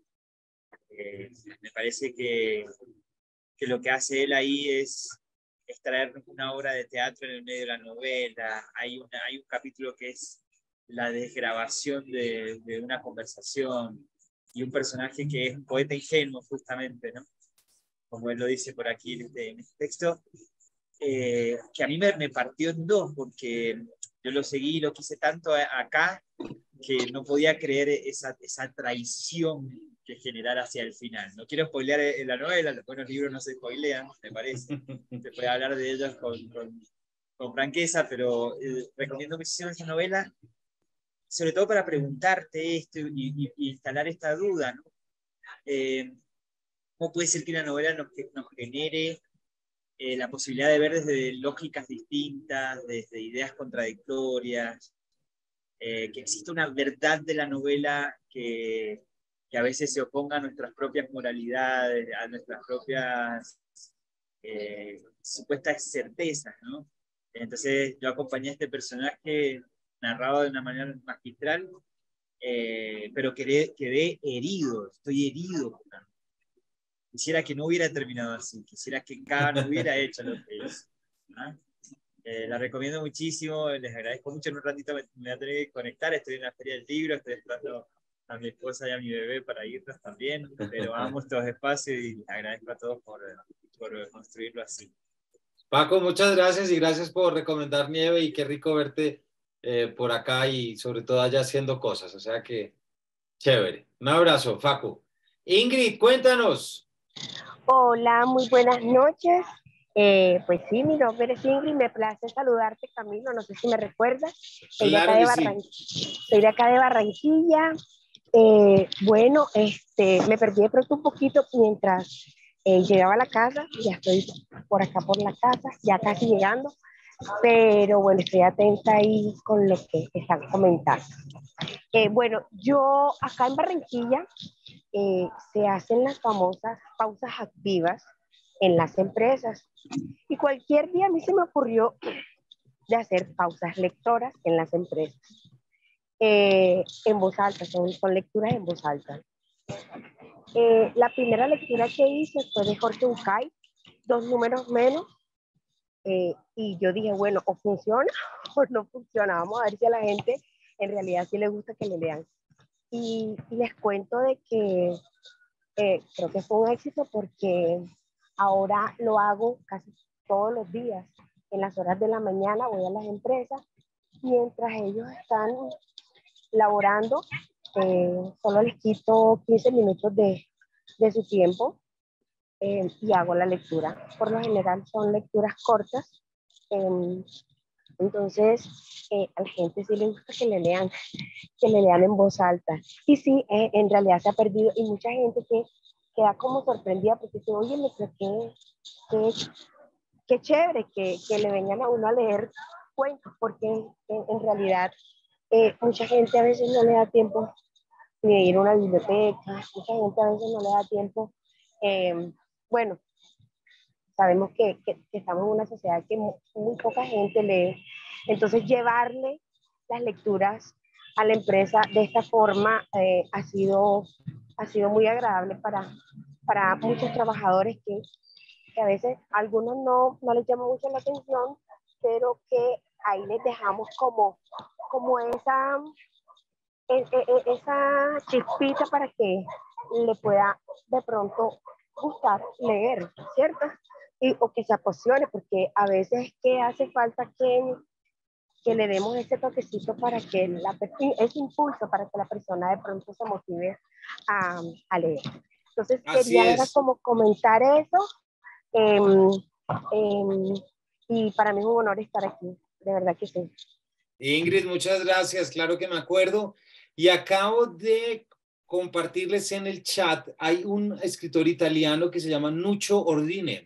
Eh, me parece que, que lo que hace él ahí es, es traernos una obra de teatro en el medio de la novela. Hay, una, hay un capítulo que es la desgrabación de, de una conversación y un personaje que es un poeta ingenuo justamente, ¿no? Como él lo dice por aquí en este, en este texto, eh, que a mí me, me partió en dos porque yo lo seguí, lo quise tanto a, acá que no podía creer esa, esa traición que generar hacia el final. No quiero spoilear la novela, los buenos libros no se spoilean, me parece. Se puede hablar de ellos con, con, con franqueza, pero eh, recomiendo muchísimo esa novela, sobre todo para preguntarte esto y, y, y instalar esta duda, ¿no? Eh, ¿Cómo puede ser que una novela nos, nos genere eh, la posibilidad de ver desde lógicas distintas, desde ideas contradictorias, eh, que existe una verdad de la novela que que a veces se oponga a nuestras propias moralidades, a nuestras propias eh, supuestas certezas, ¿no? Entonces yo acompañé a este personaje narrado de una manera magistral, eh, pero quedé, quedé herido, estoy herido. Quisiera que no hubiera terminado así, quisiera que cada no hubiera hecho lo que hizo, ¿no? Eh, la recomiendo muchísimo, les agradezco mucho. En un ratito me, me voy a tener que conectar, estoy en la Feria del Libro, estoy esperando a mi esposa y a mi bebé para irnos también, pero amo estos espacios y les agradezco a todos por, por construirlo así. Paco, muchas gracias y gracias por recomendar Nieve y qué rico verte eh, por acá y sobre todo allá haciendo cosas, o sea que chévere. Un abrazo, Facu. Ingrid, cuéntanos. Hola, muy buenas noches. Eh, pues sí, mi nombre es Ingrid, me place saludarte, Camilo, no sé si me recuerdas. Soy, claro de, acá de Barran... sí. Soy de acá de Barranquilla. Eh, bueno, este, me perdí de pronto un poquito mientras eh, llegaba a la casa, ya estoy por acá por la casa, ya casi llegando, pero bueno, estoy atenta ahí con lo que están comentando. Eh, bueno, yo acá en Barranquilla eh, se hacen las famosas pausas activas en las empresas y cualquier día a mí se me ocurrió de hacer pausas lectoras en las empresas. Eh, en voz alta, son, son lecturas en voz alta. Eh, la primera lectura que hice fue de Jorge Bucay, Dos números menos, eh, y yo dije, bueno, o funciona o no funciona, vamos a ver si a la gente en realidad sí le gusta que le lean. Y, y les cuento de que eh, creo que fue un éxito porque ahora lo hago casi todos los días. En las horas de la mañana voy a las empresas, mientras ellos están laborando, eh, solo les quito quince minutos de, de su tiempo eh, y hago la lectura. Por lo general son lecturas cortas, eh, entonces eh, a la gente sí le gusta que le lean, que le lean en voz alta. Y sí, eh, en realidad se ha perdido, y mucha gente que queda como sorprendida porque dice, oye, pero qué, qué, qué chévere que, que le vengan a uno a leer cuentos, porque en, en realidad eh, mucha gente a veces no le da tiempo ni de ir a una biblioteca, mucha gente a veces no le da tiempo, eh, bueno, sabemos que, que, que estamos en una sociedad que muy, muy poca gente lee, entonces llevarle las lecturas a la empresa de esta forma eh, ha, sido, ha sido muy agradable para, para muchos trabajadores que, que a veces a algunos no, no les llama mucho la atención, pero que ahí les dejamos como, como esa, esa chispita para que le pueda de pronto gustar leer, ¿cierto? Y, o que se apasione, porque a veces es que hace falta que, que le demos ese toquecito para que la, ese impulso para que la persona de pronto se motive a, a leer. Entonces Así quería es. era como comentar eso eh, eh, y para mí es un honor estar aquí, de verdad que sí. Ingrid, muchas gracias, claro que me acuerdo. Y acabo de compartirles en el chat, hay un escritor italiano que se llama Nuccio Ordine.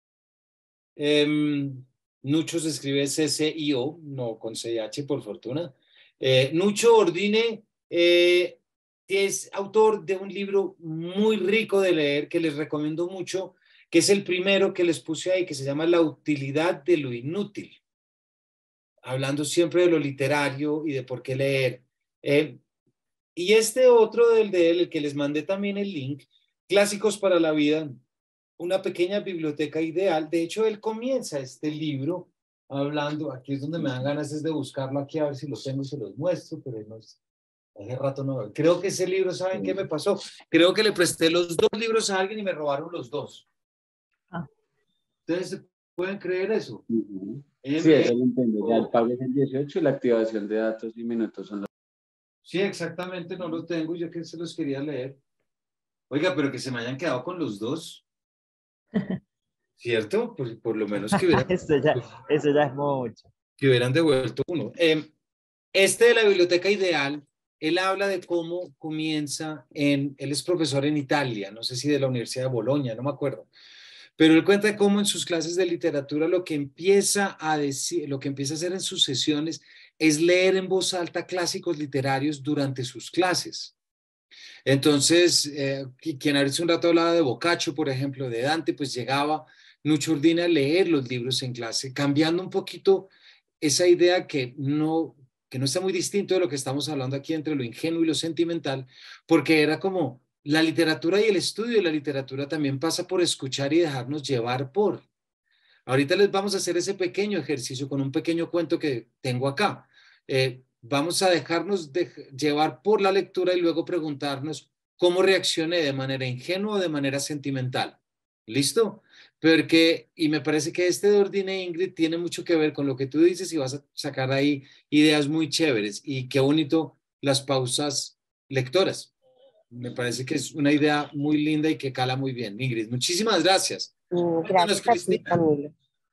Eh, Nuccio se escribe C C I O, no con C H por fortuna. Eh, Nuccio Ordine eh, es autor de un libro muy rico de leer que les recomiendo mucho, que es el primero que les puse ahí, que se llama La utilidad de lo inútil. Hablando siempre de lo literario y de por qué leer. Eh, y este otro del de él, el que les mandé también el link, Clásicos para la Vida, una pequeña biblioteca ideal. De hecho, él comienza este libro hablando, aquí es donde me dan ganas es de buscarlo aquí a ver si lo tengo y se los muestro, pero no, hace rato no. Creo que ese libro, ¿saben qué me pasó? Creo que le presté los dos libros a alguien y me robaron los dos. Ah. ¿Ustedes pueden creer eso? Uh-huh. Eh, Sí, eso lo entiendo. Ya el pago es el dieciocho y la activación de datos y minutos son los... Sí, exactamente, no lo tengo, yo que se los quería leer. Oiga, pero que se me hayan quedado con los dos. ¿Cierto? Por, por lo menos que hubieran, eso, ya, eso ya es mucho. Que hubieran devuelto uno. Eh, este de la biblioteca ideal, él habla de cómo comienza en, él es profesor en Italia, no sé si de la Universidad de Bolonia, no me acuerdo. Pero él cuenta cómo en sus clases de literatura lo que empieza a decir, lo que empieza a hacer en sus sesiones es leer en voz alta clásicos literarios durante sus clases. Entonces, eh, quien hace un rato hablaba de Boccaccio, por ejemplo, de Dante, pues llegaba Nuccio Ordine a leer los libros en clase, cambiando un poquito esa idea que no, que no está muy distinto de lo que estamos hablando aquí entre lo ingenuo y lo sentimental, porque era como la literatura y el estudio de la literatura también pasa por escuchar y dejarnos llevar por. Ahorita les vamos a hacer ese pequeño ejercicio con un pequeño cuento que tengo acá. Eh, vamos a dejarnos de llevar por la lectura y luego preguntarnos cómo reaccioné de manera ingenua o de manera sentimental. ¿Listo? Porque, y me parece que este de Ordine, Ingrid, tiene mucho que ver con lo que tú dices y vas a sacar ahí ideas muy chéveres. Y qué bonito las pausas lectoras. Me parece que es una idea muy linda y que cala muy bien. Ingrid, muchísimas gracias. Gracias a ti, Camilo.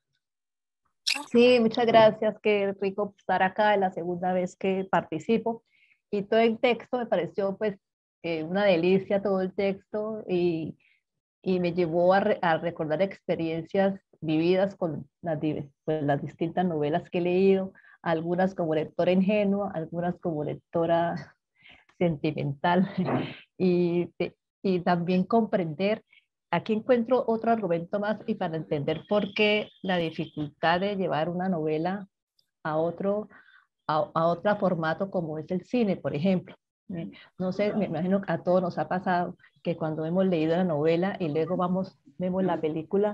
Sí, muchas gracias. Qué rico estar acá, es la segunda vez que participo. Y todo el texto me pareció pues eh, una delicia, todo el texto, y, y me llevó a, re, a recordar experiencias vividas con las, pues, las distintas novelas que he leído, algunas como lectora ingenua, algunas como lectora sentimental, y, y también comprender. Aquí encuentro otro argumento más y para entender por qué la dificultad de llevar una novela a otro, a, a otro formato como es el cine, por ejemplo. Eh, No sé, me imagino que a todos nos ha pasado que cuando hemos leído la novela y luego vamos, vemos la película,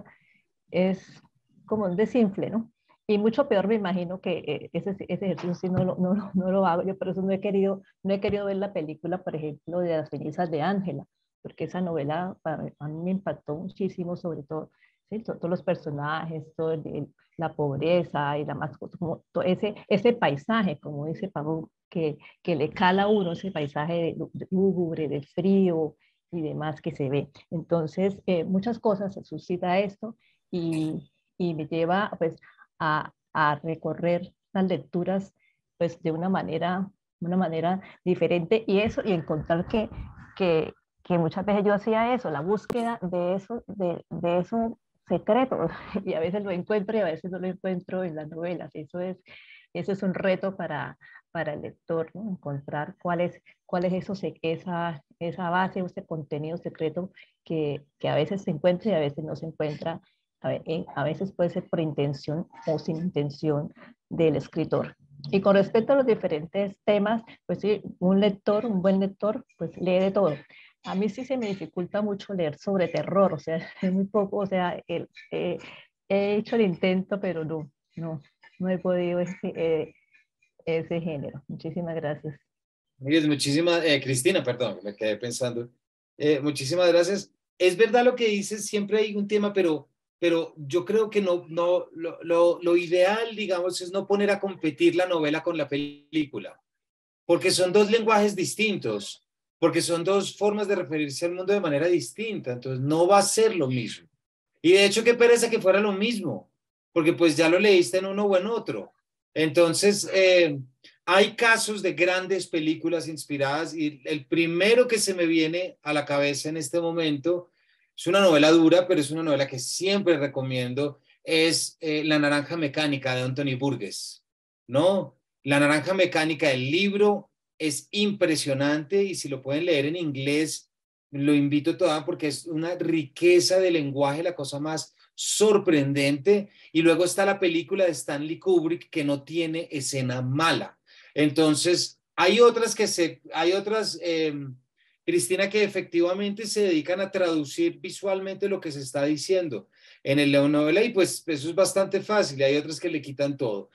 es como un desinfle, ¿no? Y mucho peor me imagino que eh, ese, ese ejercicio sí no lo, no, no lo hago, yo por eso no he, querido, no he querido ver la película, por ejemplo, de Las cenizas de Ángela, porque esa novela para mí, a mí me impactó muchísimo, sobre todo, ¿sí? Todos los personajes, todo el, el, la pobreza y la más, como todo ese, ese paisaje, como dice Pablo, que, que le cala a uno, ese paisaje de, de lúgubre, de frío y demás que se ve. Entonces, eh, muchas cosas se suscita esto y, y me lleva pues a, a recorrer las lecturas pues de una manera, una manera diferente y eso, y encontrar que, que, que muchas veces yo hacía eso, la búsqueda de eso, de, de eso secreto, y a veces lo encuentro y a veces no lo encuentro en las novelas. Eso es, eso es un reto para, para el lector, ¿no? Encontrar cuál es, cuál es eso, esa, esa base, ese contenido secreto que, que a veces se encuentra y a veces no se encuentra. A veces puede ser por intención o sin intención del escritor. Y con respecto a los diferentes temas, pues sí, un lector, un buen lector, pues lee de todo. A mí sí se me dificulta mucho leer sobre terror, o sea, es muy poco, o sea, el, eh, he hecho el intento, pero no, no, no he podido ese, eh, ese género. Muchísimas gracias. Mire, muchísimas, eh, Cristina, perdón, me quedé pensando. Eh, muchísimas gracias. Es verdad lo que dices, siempre hay un tema, pero pero yo creo que no, no, lo, lo, lo ideal, digamos, es no poner a competir la novela con la película, porque son dos lenguajes distintos, porque son dos formas de referirse al mundo de manera distinta, entonces no va a ser lo mismo. Y de hecho, qué pereza que fuera lo mismo, porque pues ya lo leíste en uno o en otro. Entonces, eh, hay casos de grandes películas inspiradas y el primero que se me viene a la cabeza en este momento es una novela dura, pero es una novela que siempre recomiendo, es eh, La Naranja Mecánica de Anthony Burgess, ¿no? La Naranja Mecánica, el libro es impresionante y si lo pueden leer en inglés, lo invito todavía porque es una riqueza de lenguaje, la cosa más sorprendente. Y luego está la película de Stanley Kubrick que no tiene escena mala. Entonces, hay otras que se, hay otras... Eh, Cristina, que efectivamente se dedican a traducir visualmente lo que se está diciendo en el novela y pues eso es bastante fácil, hay otras que le quitan todo.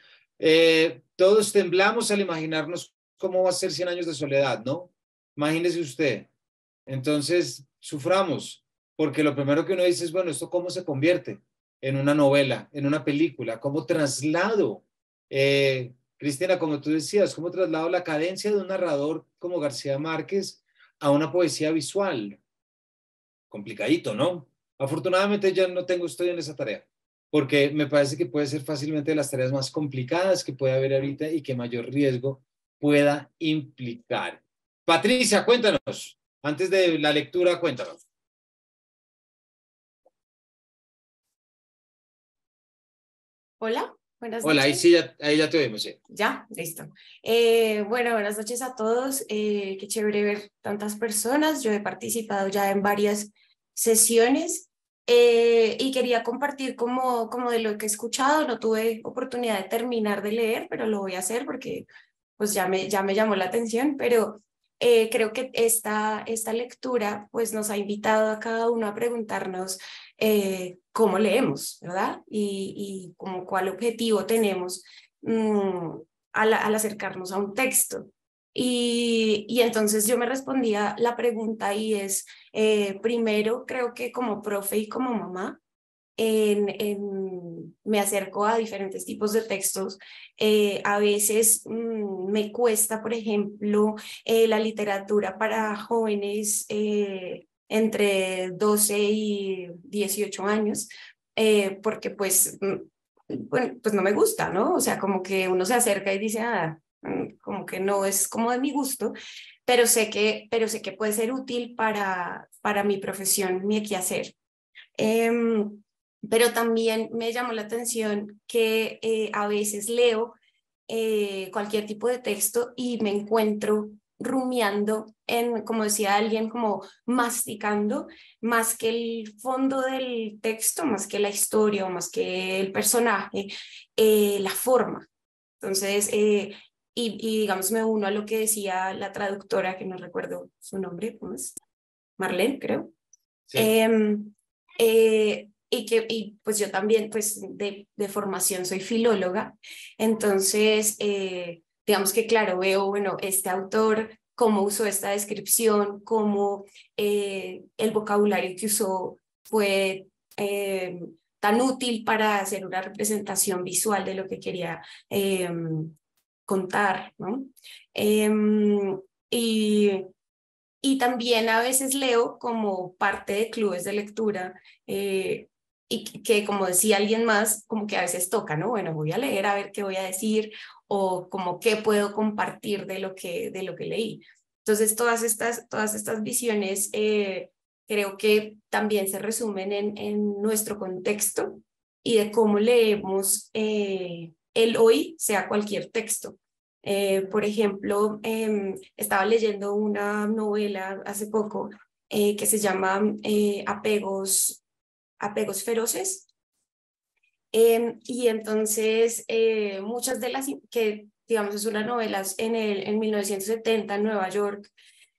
Eh, todos temblamos al imaginarnos cómo va a ser cien años de soledad, ¿no? Imagínese usted. Entonces, suframos, porque lo primero que uno dice es, bueno, ¿esto cómo se convierte en una novela, en una película? ¿Cómo traslado? Eh, Cristina, como tú decías, ¿cómo traslado la cadencia de un narrador como García Márquez a una poesía visual? Complicadito, ¿no? Afortunadamente ya no tengo, estoy en esa tarea, porque me parece que puede ser fácilmente de las tareas más complicadas que puede haber ahorita y que mayor riesgo pueda implicar. Patricia, cuéntanos, antes de la lectura, cuéntanos. Hola. Buenas Hola, noches. ahí sí, ya, ahí ya te oímos, sí. Ya, listo. Eh, bueno, buenas noches a todos. Eh, qué chévere ver tantas personas. Yo he participado ya en varias sesiones eh, y quería compartir como, como de lo que he escuchado. No tuve oportunidad de terminar de leer, pero lo voy a hacer porque pues ya me, ya me llamó la atención, pero eh, creo que esta, esta lectura pues nos ha invitado a cada uno a preguntarnos Eh, cómo leemos, ¿verdad? Y, y como cuál objetivo tenemos mmm, al, al acercarnos a un texto. Y, y entonces yo me respondía la pregunta y es, eh, primero creo que como profe y como mamá, en, en, me acerco a diferentes tipos de textos. Eh, a veces mmm, me cuesta, por ejemplo, eh, la literatura para jóvenes eh, entre doce y dieciocho años, eh, porque pues, bueno, pues no me gusta, ¿no? O sea, como que uno se acerca y dice, ah, como que no es como de mi gusto, pero sé que, pero sé que puede ser útil para, para mi profesión, mi quehacer. Eh, pero también me llamó la atención que eh, a veces leo eh, cualquier tipo de texto y me encuentro rumiando en, como decía alguien, como masticando más que el fondo del texto, más que la historia o más que el personaje, eh, la forma. Entonces, eh, y, y digamos, me uno a lo que decía la traductora, que no recuerdo su nombre, ¿cómo es? Marlene, creo. Sí. Eh, eh, y que y pues yo también, pues de, de formación soy filóloga, entonces, eh, digamos que claro, veo, bueno, este autor, cómo usó esta descripción, cómo eh, el vocabulario que usó fue eh, tan útil para hacer una representación visual de lo que quería eh, contar, ¿no? Eh, y, y también a veces leo como parte de clubes de lectura eh, y que, que, como decía alguien más, como que a veces toca, ¿no? Bueno, voy a leer a ver qué voy a decir o como qué puedo compartir de lo que, de lo que leí. Entonces, todas estas, todas estas visiones eh, creo que también se resumen en, en nuestro contexto y de cómo leemos eh, el hoy, sea cualquier texto. Eh, por ejemplo, eh, estaba leyendo una novela hace poco eh, que se llama eh, Apegos, Apegos Feroces. Eh, y entonces, eh, muchas de las que, digamos, es una novela en, el, en mil novecientos setenta en Nueva York,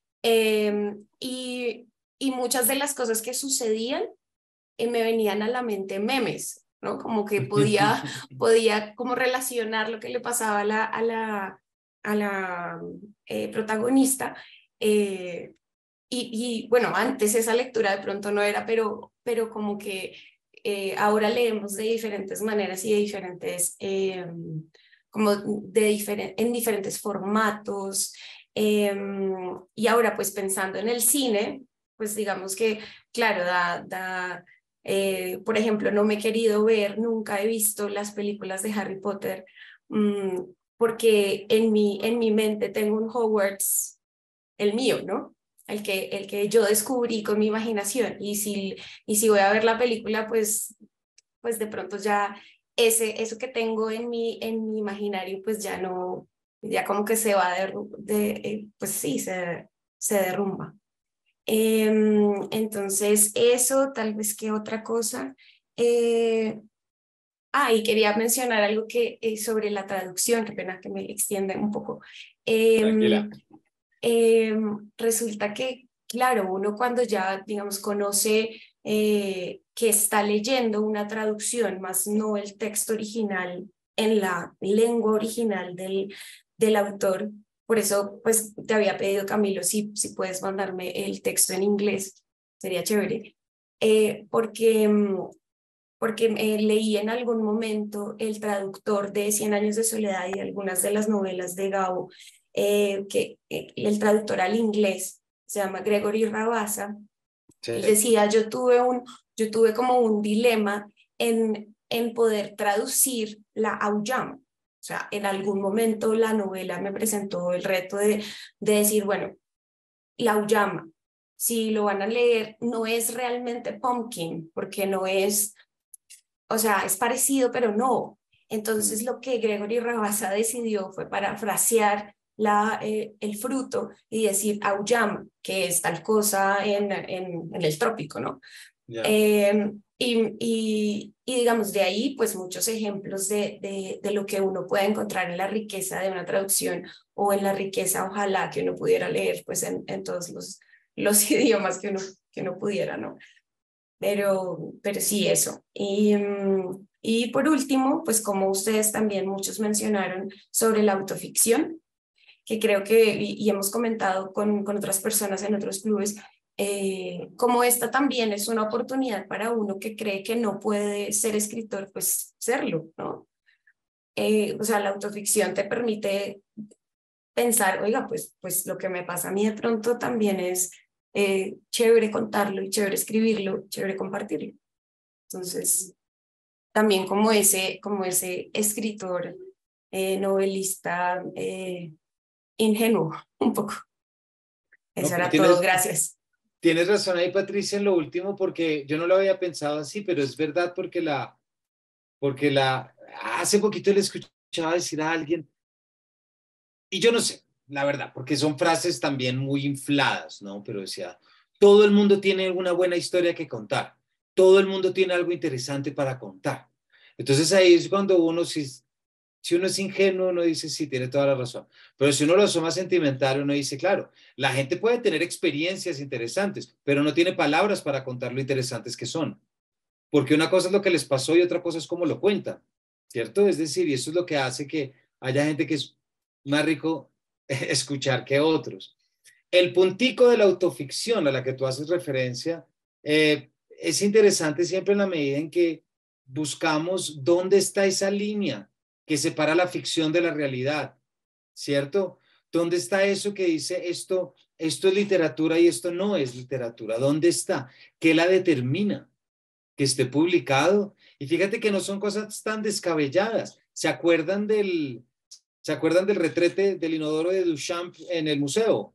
eh, y, y muchas de las cosas que sucedían eh, me venían a la mente memes, ¿no? Como que podía, podía como relacionar lo que le pasaba a la, a la, a la eh, protagonista. Eh, y, y bueno, antes esa lectura de pronto no era, pero, pero como que eh, ahora leemos de diferentes maneras y de diferentes, eh, como de diferen en diferentes formatos. Eh, y ahora pues pensando en el cine, pues digamos que, claro, da... da Eh, por ejemplo, no me he querido ver, nunca he visto las películas de Harry Potter, mmm, porque en mi, en mi mente tengo un Hogwarts, el mío, ¿no? El que, el que yo descubrí con mi imaginación. Y si, y si voy a ver la película, pues, pues de pronto ya ese, eso que tengo en mi, en mi imaginario, pues ya no, ya como que se va de, de eh, pues sí, se, se derrumba. Eh, entonces, eso, tal vez que otra cosa. Eh, ah, y quería mencionar algo que, eh, sobre la traducción, qué pena que me extienda un poco. Eh, Tranquila. Eh, resulta que, claro, uno cuando ya, digamos, conoce eh, que está leyendo una traducción, más no el texto original en la lengua original del, del autor. Por eso, pues, te había pedido, Camilo, si, si puedes mandarme el texto en inglés, sería chévere. Eh, porque, porque eh, leí en algún momento el traductor de Cien años de soledad y algunas de las novelas de Gabo, eh, que eh, el traductor al inglés se llama Gregory Rabassa, Sí. y decía, yo tuve, un, yo tuve como un dilema en, en poder traducir la Auyama. O sea, en algún momento la novela me presentó el reto de, de decir, bueno, la Auyama, si lo van a leer, no es realmente pumpkin, porque no es, o sea, es parecido, pero no. Entonces lo que Gregory Rabassa decidió fue parafrasear la, eh, el fruto y decir auyama, que es tal cosa en, en, en el trópico, ¿no? Yeah. Eh, y, y, y digamos, de ahí, pues muchos ejemplos de, de, de lo que uno puede encontrar en la riqueza de una traducción o en la riqueza, ojalá, que uno pudiera leer, pues en, en todos los, los idiomas que uno, que uno pudiera, ¿no? Pero, pero sí, eso. Y, y por último, pues como ustedes también muchos mencionaron sobre la autoficción, que creo que, y, y hemos comentado con, con otras personas en otros clubes, eh, como esta también es una oportunidad para uno que cree que no puede ser escritor, pues serlo, ¿no? Eh, o sea, la autoficción te permite pensar, oiga, pues, pues lo que me pasa a mí de pronto también es eh, chévere contarlo y chévere escribirlo, chévere compartirlo. Entonces, también como ese, como ese escritor, eh, novelista, eh, ingenuo, un poco. Eso No, era tienes, todo, gracias. Tienes razón ahí, Patricia, en lo último, porque yo no lo había pensado así, pero es verdad porque la, porque la, hace poquito le escuchaba decir a alguien, y yo no sé, la verdad, porque son frases también muy infladas, ¿no? Pero decía, todo el mundo tiene una buena historia que contar, todo el mundo tiene algo interesante para contar. Entonces ahí es cuando uno, si, Si uno es ingenuo, uno dice, sí, tiene toda la razón. Pero si uno lo asoma sentimental, uno dice, claro, la gente puede tener experiencias interesantes, pero no tiene palabras para contar lo interesantes que son. Porque una cosa es lo que les pasó y otra cosa es cómo lo cuentan, ¿cierto? Es decir, y eso es lo que hace que haya gente que es más rico escuchar que otros. El puntico de la autoficción a la que tú haces referencia eh, es interesante siempre en la medida en que buscamos dónde está esa línea que separa la ficción de la realidad, ¿cierto? ¿Dónde está eso que dice esto, esto es literatura y esto no es literatura? ¿Dónde está? ¿Qué la determina? Que esté publicado. Y fíjate que no son cosas tan descabelladas. ¿Se acuerdan del, ¿se acuerdan del retrete del inodoro de Duchamp en el museo?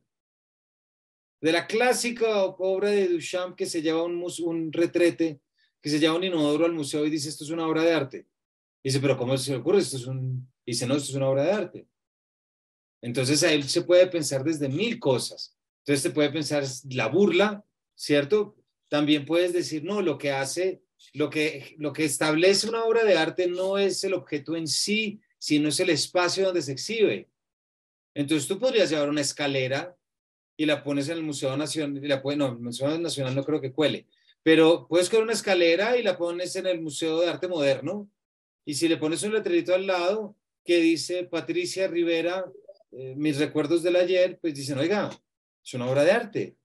De la clásica obra de Duchamp que se lleva un, un retrete, que se lleva un inodoro al museo y dice, esto es una obra de arte. Y dice, pero ¿cómo se le ocurre? Esto es un... Y dice, no, esto es una obra de arte. Entonces ahí se puede pensar desde mil cosas. Entonces se puede pensar la burla, ¿cierto? También puedes decir, no, lo que hace, lo que, lo que establece una obra de arte no es el objeto en sí, sino es el espacio donde se exhibe. Entonces tú podrías llevar una escalera y la pones en el Museo Nacional, y la puedes, no, el Museo Nacional no creo que cuele, pero puedes coger una escalera y la pones en el Museo de Arte Moderno, y si le pones un letrerito al lado que dice Patricia Rivera, eh, mis recuerdos del ayer, pues dicen, oiga, es una obra de arte.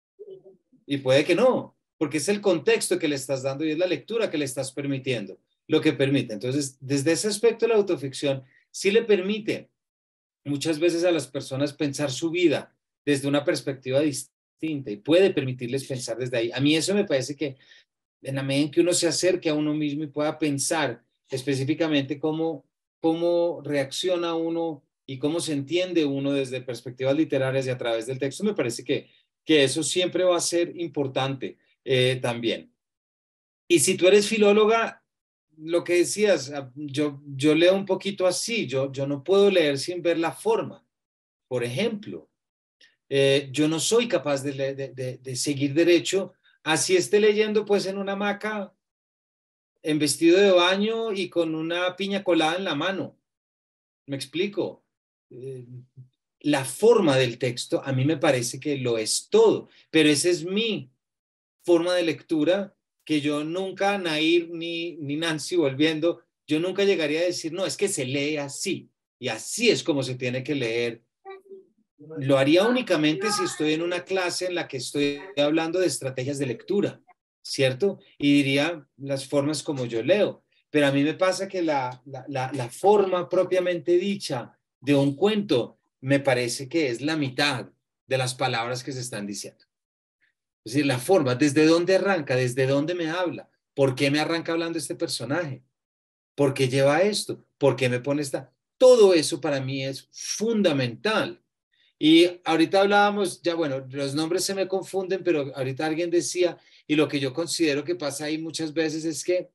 Y puede que no, porque es el contexto que le estás dando y es la lectura que le estás permitiendo, lo que permite. Entonces, desde ese aspecto, la autoficción sí le permite muchas veces a las personas pensar su vida desde una perspectiva distinta y puede permitirles pensar desde ahí. A mí eso me parece que en la medida en que uno se acerque a uno mismo y pueda pensar específicamente cómo, cómo reacciona uno y cómo se entiende uno desde perspectivas literarias y a través del texto, me parece que, que eso siempre va a ser importante eh, también. Y si tú eres filóloga, lo que decías, yo, yo leo un poquito así, yo, yo no puedo leer sin ver la forma. Por ejemplo, eh, yo no soy capaz de, de, de, de seguir derecho, así esté leyendo pues en una hamaca, en vestido de baño y con una piña colada en la mano. ¿Me explico? Eh, la forma del texto a mí me parece que lo es todo, pero esa es mi forma de lectura que yo nunca, Nair ni, ni Nancy volviendo, yo nunca llegaría a decir, no, es que se lee así y así es como se tiene que leer. Lo haría únicamente si estoy en una clase en la que estoy hablando de estrategias de lectura, ¿cierto? Y diría las formas como yo leo. Pero a mí me pasa que la, la, la, la forma propiamente dicha de un cuento me parece que es la mitad de las palabras que se están diciendo. Es decir, la forma, ¿desde dónde arranca? ¿Desde dónde me habla? ¿Por qué me arranca hablando este personaje? ¿Por qué lleva esto? ¿Por qué me pone esta? Todo eso para mí es fundamental. Y ahorita hablábamos, ya bueno, los nombres se me confunden, pero ahorita alguien decía, y lo que yo considero que pasa ahí muchas veces es que,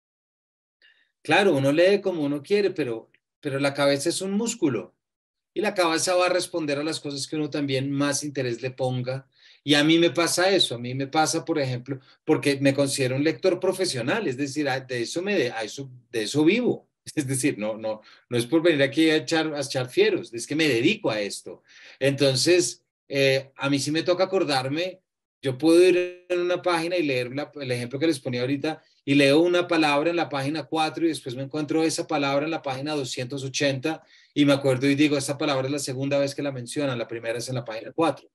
claro, uno lee como uno quiere, pero, pero la cabeza es un músculo. Y la cabeza va a responder a las cosas que uno también más interés le ponga. Y a mí me pasa eso, a mí me pasa, por ejemplo, porque me considero un lector profesional, es decir, de eso, me de, a eso, de eso vivo. Es decir, no, no, no es por venir aquí a echar, a echar fieros, es que me dedico a esto. Entonces, eh, a mí sí me toca acordarme, yo puedo ir en una página y leer la, el ejemplo que les ponía ahorita, y leo una palabra en la página cuatro y después me encuentro esa palabra en la página doscientos ochenta y me acuerdo y digo, esta palabra es la segunda vez que la mencionan, la primera es en la página cuatro.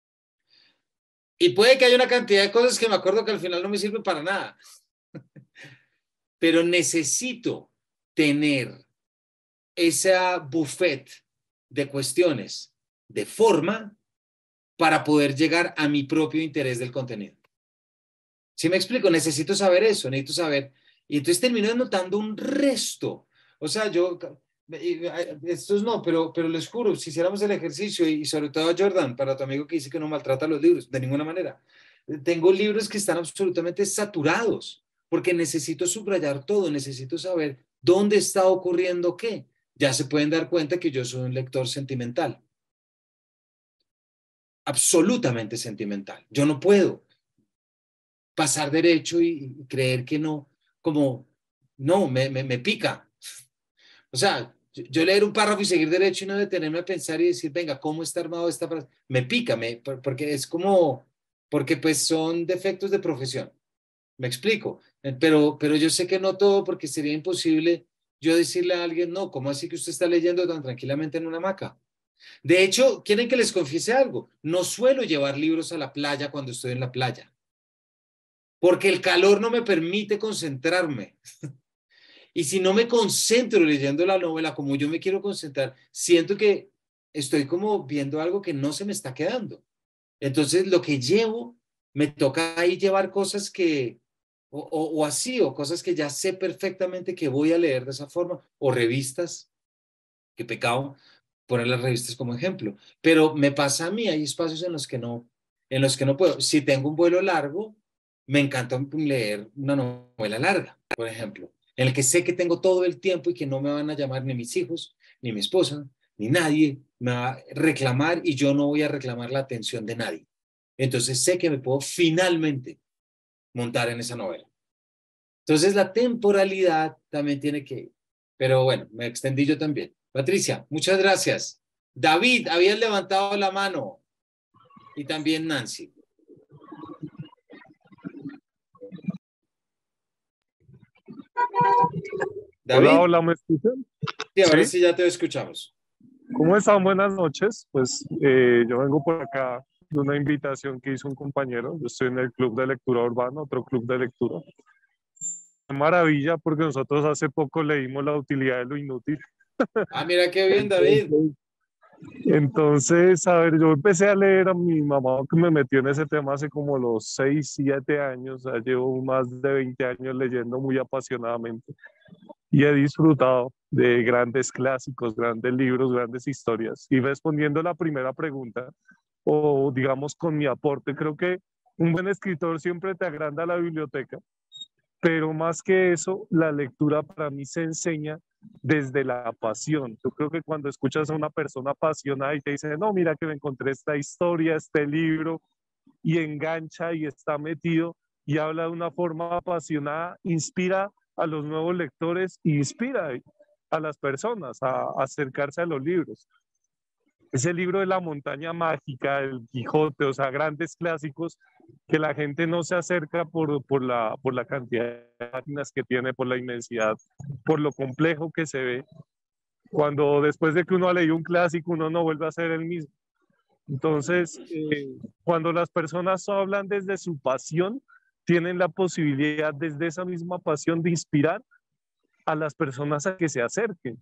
Y puede que haya una cantidad de cosas que me acuerdo que al final no me sirven para nada. Pero necesito tener esa buffet de cuestiones de forma para poder llegar a mi propio interés del contenido. ¿Sí me explico? Necesito saber eso, necesito saber. Y entonces termino notando un resto. O sea, yo, estos no, pero, pero les juro, si hiciéramos el ejercicio, y sobre todo a Jordan, para tu amigo que dice que no maltrata los libros, de ninguna manera. Tengo libros que están absolutamente saturados, porque necesito subrayar todo, necesito saber dónde está ocurriendo qué. Ya se pueden dar cuenta que yo soy un lector sentimental. Absolutamente sentimental. Yo no puedo pasar derecho y, y creer que no, como, no, me, me, me pica. O sea, Yo, yo leer un párrafo y seguir derecho y no detenerme a pensar y decir, venga, ¿cómo está armado esta frase? Me pica, me, porque es como, porque pues son defectos de profesión. Me explico, pero, pero yo sé que no todo, porque sería imposible yo decirle a alguien, no, ¿cómo así que usted está leyendo tan tranquilamente en una hamaca? De hecho, ¿quieren que les confiese algo? No suelo llevar libros a la playa cuando estoy en la playa, porque el calor no me permite concentrarme. Y si no me concentro leyendo la novela como yo me quiero concentrar, siento que estoy como viendo algo que no se me está quedando. Entonces, lo que llevo, me toca ahí llevar cosas que, o, o, o así, o cosas que ya sé perfectamente que voy a leer de esa forma, o revistas, qué pecado poner las revistas como ejemplo, pero me pasa a mí, hay espacios en los que no, en los que no puedo. Si tengo un vuelo largo, me encanta leer una novela larga, por ejemplo, en el que sé que tengo todo el tiempo y que no me van a llamar ni mis hijos, ni mi esposa, ni nadie me va a reclamar y yo no voy a reclamar la atención de nadie. Entonces sé que me puedo finalmente montar en esa novela. Entonces la temporalidad también tiene que ir. Pero bueno, me extendí yo también. Patricia, muchas gracias. David, habías levantado la mano. Y también Nancy. ¿David? Hola, hola, ¿me escuchan? Sí, ahora sí, sí ya te escuchamos. ¿Cómo están? Buenas noches. Pues eh, yo vengo por acá de una invitación que hizo un compañero. Yo estoy en el Club de Lectura Urbana, otro club de lectura. Maravilla, porque nosotros hace poco leímos La utilidad de lo inútil. Ah, mira qué bien, David. Entonces, a ver, yo empecé a leer a mi mamá, que me metió en ese tema hace como los seis, siete años. O sea, llevo más de veinte años leyendo muy apasionadamente y he disfrutado de grandes clásicos, grandes libros, grandes historias. Y respondiendo a la primera pregunta, o digamos con mi aporte, creo que un buen escritor siempre te agranda la biblioteca, pero más que eso, la lectura para mí se enseña desde la pasión. Yo creo que cuando escuchas a una persona apasionada y te dice, no, mira que me encontré esta historia, este libro, y engancha y está metido y habla de una forma apasionada, inspira a los nuevos lectores, inspira a las personas a, a acercarse a los libros. Ese libro de La montaña mágica, El Quijote, o sea, grandes clásicos que la gente no se acerca por, por, la, por la cantidad de páginas que tiene, por la inmensidad, por lo complejo que se ve. Cuando después de que uno ha leído un clásico, uno no vuelve a ser el mismo. Entonces, eh, cuando las personas hablan desde su pasión, tienen la posibilidad desde esa misma pasión de inspirar a las personas a que se acerquen.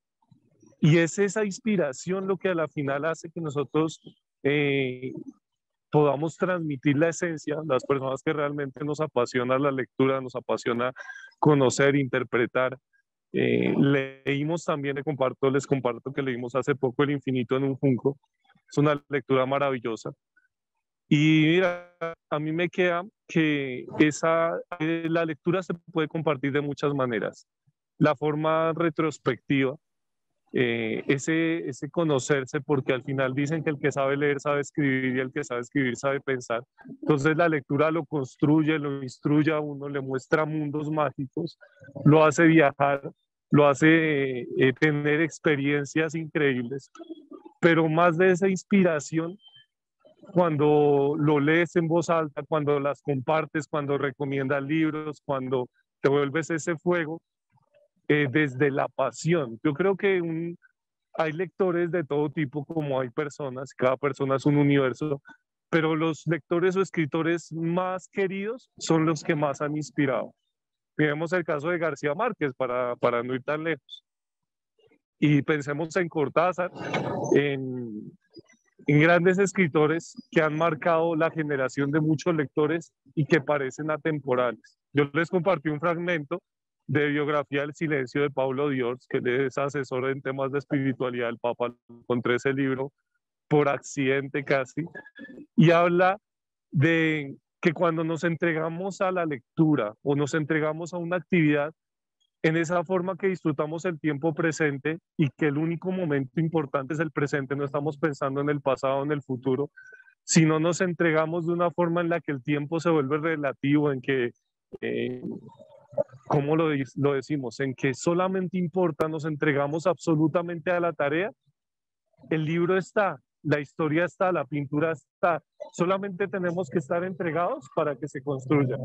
Y es esa inspiración lo que a la final hace que nosotros eh, podamos transmitir la esencia, las personas que realmente nos apasiona la lectura, nos apasiona conocer, interpretar. Eh, leímos también, les comparto, les comparto que leímos hace poco El infinito en un junco. Es una lectura maravillosa. Y mira, a mí me queda que esa, eh, la lectura se puede compartir de muchas maneras. La forma retrospectiva, eh, ese, ese conocerse, porque al final dicen que el que sabe leer sabe escribir y el que sabe escribir sabe pensar. Entonces la lectura lo construye, lo instruye a uno, le muestra mundos mágicos, lo hace viajar, lo hace eh, tener experiencias increíbles. Pero más de esa inspiración, cuando lo lees en voz alta, cuando las compartes, cuando recomiendas libros, cuando te vuelves ese fuego, eh, desde la pasión. Yo creo que un, hay lectores de todo tipo, como hay personas, cada persona es un universo, pero los lectores o escritores más queridos son los que más han inspirado. Miremos el caso de García Márquez, para, para no ir tan lejos. Y pensemos en Cortázar, en, en grandes escritores que han marcado la generación de muchos lectores y que parecen atemporales. Yo les compartí un fragmento de biografía del silencio de Paulo Diors, que es asesor en temas de espiritualidad del Papa. Encontré ese libro por accidente casi, y habla de que cuando nos entregamos a la lectura o nos entregamos a una actividad, en esa forma que disfrutamos el tiempo presente y que el único momento importante es el presente, no estamos pensando en el pasado o en el futuro, sino nos entregamos de una forma en la que el tiempo se vuelve relativo, en que eh, ¿cómo lo, lo decimos? En que solamente importa, nos entregamos absolutamente a la tarea. El libro está, la historia está, la pintura está. Solamente tenemos que estar entregados para que se construya.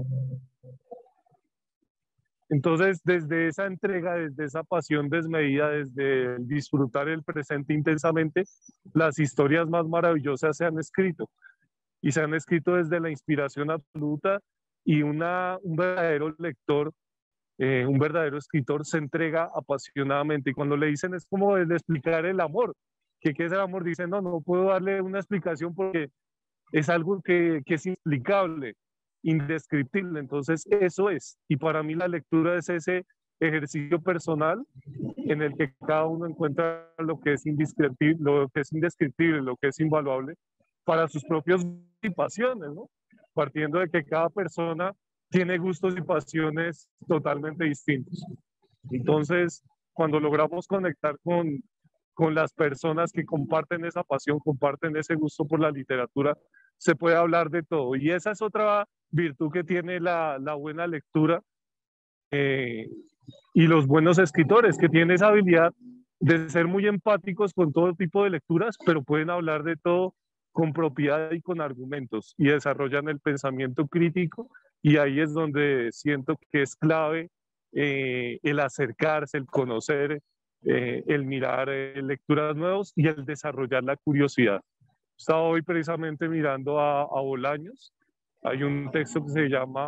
Entonces, desde esa entrega, desde esa pasión desmedida, desde el disfrutar el presente intensamente, las historias más maravillosas se han escrito. Y se han escrito desde la inspiración absoluta, y una, un verdadero lector, eh, un verdadero escritor se entrega apasionadamente. Y cuando le dicen, es como el explicar el amor. ¿Qué, qué es el amor? Dicen, no, no puedo darle una explicación porque es algo que, que es inexplicable, indescriptible. Entonces eso es, y para mí la lectura es ese ejercicio personal en el que cada uno encuentra lo que es indescriptible, lo que es indescriptible, lo que es invaluable para sus propios y pasiones, ¿no? Partiendo de que cada persona tiene gustos y pasiones totalmente distintos. Entonces, cuando logramos conectar con, con las personas que comparten esa pasión, comparten ese gusto por la literatura, se puede hablar de todo. Y esa es otra virtud que tiene la, la buena lectura eh, y los buenos escritores, que tienen esa habilidad de ser muy empáticos con todo tipo de lecturas, pero pueden hablar de todo con propiedad y con argumentos, y desarrollan el pensamiento crítico, y ahí es donde siento que es clave eh, el acercarse, el conocer, eh, el mirar eh, lecturas nuevas y el desarrollar la curiosidad. Estaba hoy precisamente mirando a, a Bolaños. Hay un texto que se llama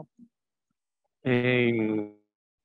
eh,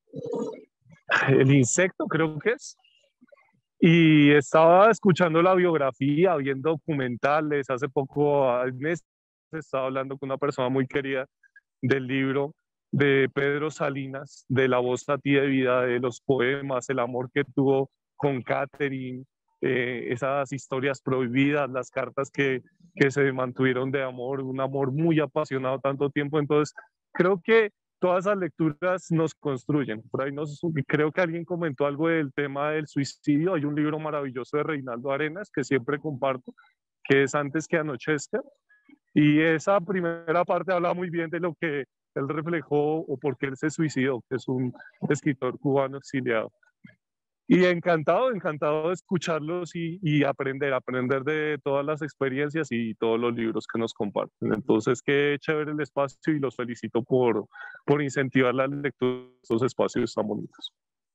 El insecto, creo que es. Y estaba escuchando la biografía, viendo documentales. Hace poco, al mes, estaba hablando con una persona muy querida del libro de Pedro Salinas, de La voz a ti de vida, de los poemas, el amor que tuvo con Catherine, eh, esas historias prohibidas, las cartas que, que se mantuvieron de amor, un amor muy apasionado tanto tiempo. Entonces, creo que todas esas lecturas nos construyen. Por ahí nos, creo que alguien comentó algo del tema del suicidio. Hay un libro maravilloso de Reinaldo Arenas que siempre comparto, que es Antes que anochezca. Y esa primera parte habla muy bien de lo que él reflejó o por qué él se suicidó, que es un escritor cubano exiliado. Y encantado, encantado de escucharlos y, y aprender, aprender de todas las experiencias y todos los libros que nos comparten. Entonces, qué chévere el espacio y los felicito por, por incentivar la lectura de estos espacios tan bonitos.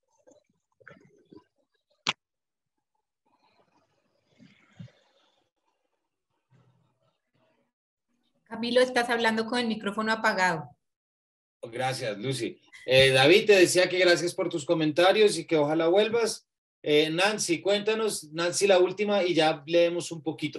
Camilo, estás hablando con el micrófono apagado. Gracias, Lucy. Eh, David, te decía que gracias por tus comentarios y que ojalá vuelvas. Eh, Nancy, cuéntanos, Nancy, la última y ya leemos un poquito.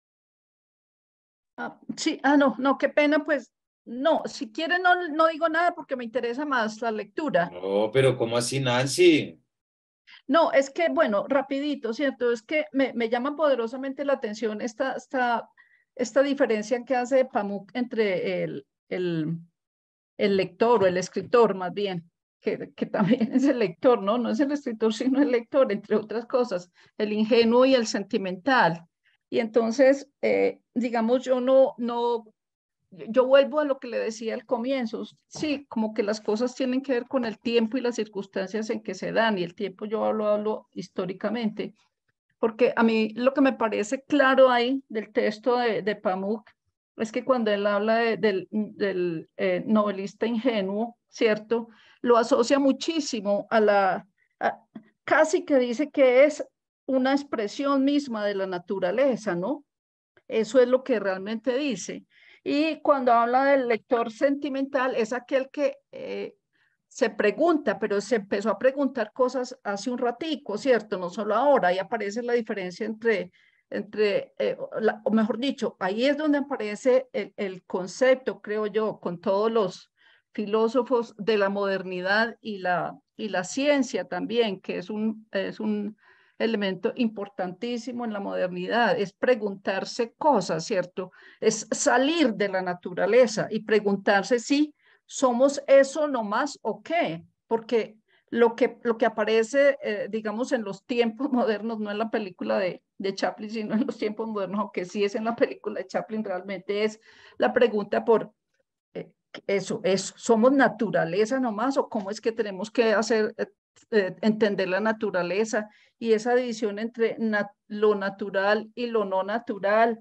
Ah, sí, ah, no, no, qué pena, pues, no, si quieren no, no digo nada porque me interesa más la lectura. No, pero ¿cómo así, Nancy? No, es que, bueno, rapidito, ¿cierto? Es que me, me llama poderosamente la atención esta, esta, esta diferencia que hace Pamuk entre el, el, el lector o el escritor, más bien, que, que también es el lector, ¿no? No es el escritor, sino el lector, entre otras cosas, el ingenuo y el sentimental. Y entonces, eh, digamos, yo no, no, yo vuelvo a lo que le decía al comienzo, sí, como que las cosas tienen que ver con el tiempo y las circunstancias en que se dan, y el tiempo yo hablo, hablo históricamente, porque a mí lo que me parece claro ahí del texto de, de Pamuk es que cuando él habla de, del, del eh, novelista ingenuo, ¿cierto? Lo asocia muchísimo a la, a, casi que dice que es una expresión misma de la naturaleza, ¿no? Eso es lo que realmente dice. Y cuando habla del lector sentimental, es aquel que eh, se pregunta, pero se empezó a preguntar cosas hace un ratico, ¿cierto? No solo ahora, ahí aparece la diferencia entre, entre eh, la, o mejor dicho, ahí es donde aparece el, el concepto, creo yo, con todos los filósofos de la modernidad y la, y la ciencia también, que es un, es un elemento importantísimo en la modernidad, es preguntarse cosas, ¿cierto? Es salir de la naturaleza y preguntarse si somos eso nomás o qué, porque lo que, lo que aparece, eh, digamos, en los tiempos modernos, no en la película de, de Chaplin, sino en los tiempos modernos, aunque sí es en la película de Chaplin, realmente es la pregunta por eso, eso, ¿somos naturaleza nomás o cómo es que tenemos que hacer, eh, eh, entender la naturaleza y esa división entre nat lo natural y lo no natural?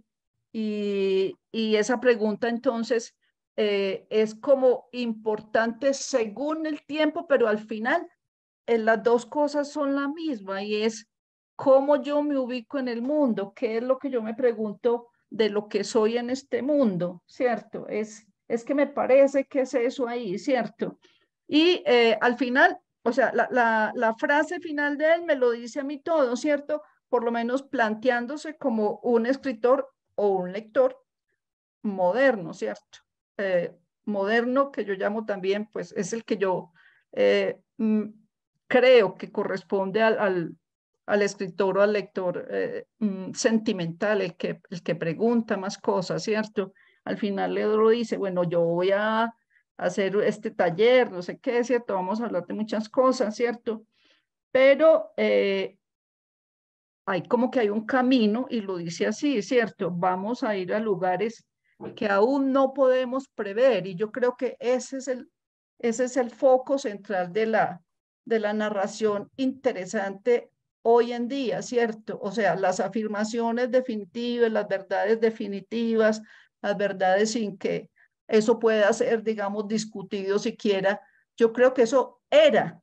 Y, y esa pregunta entonces eh, es como importante según el tiempo, pero al final eh, las dos cosas son la misma y es cómo yo me ubico en el mundo, qué es lo que yo me pregunto de lo que soy en este mundo, ¿cierto? Es, es que me parece que es eso ahí, ¿cierto? Y eh, al final, o sea, la, la, la frase final de él me lo dice a mí todo, ¿cierto? Por lo menos planteándose como un escritor o un lector moderno, ¿cierto? Eh, moderno, que yo llamo también, pues es el que yo eh, mm, creo que corresponde al, al, al escritor o al lector eh, mm, sentimental, el que, el que pregunta más cosas, ¿cierto? Al final Leodoro dice, bueno, yo voy a hacer este taller, no sé qué, ¿cierto? Vamos a hablar de muchas cosas, ¿cierto? Pero eh, hay como que hay un camino y lo dice así, ¿cierto? Vamos a ir a lugares que aún no podemos prever y yo creo que ese es el, ese es el foco central de la, de la narración interesante hoy en día, ¿cierto? O sea, las afirmaciones definitivas, las verdades definitivas, las verdades sin que eso pueda ser, digamos, discutido siquiera. Yo creo que eso era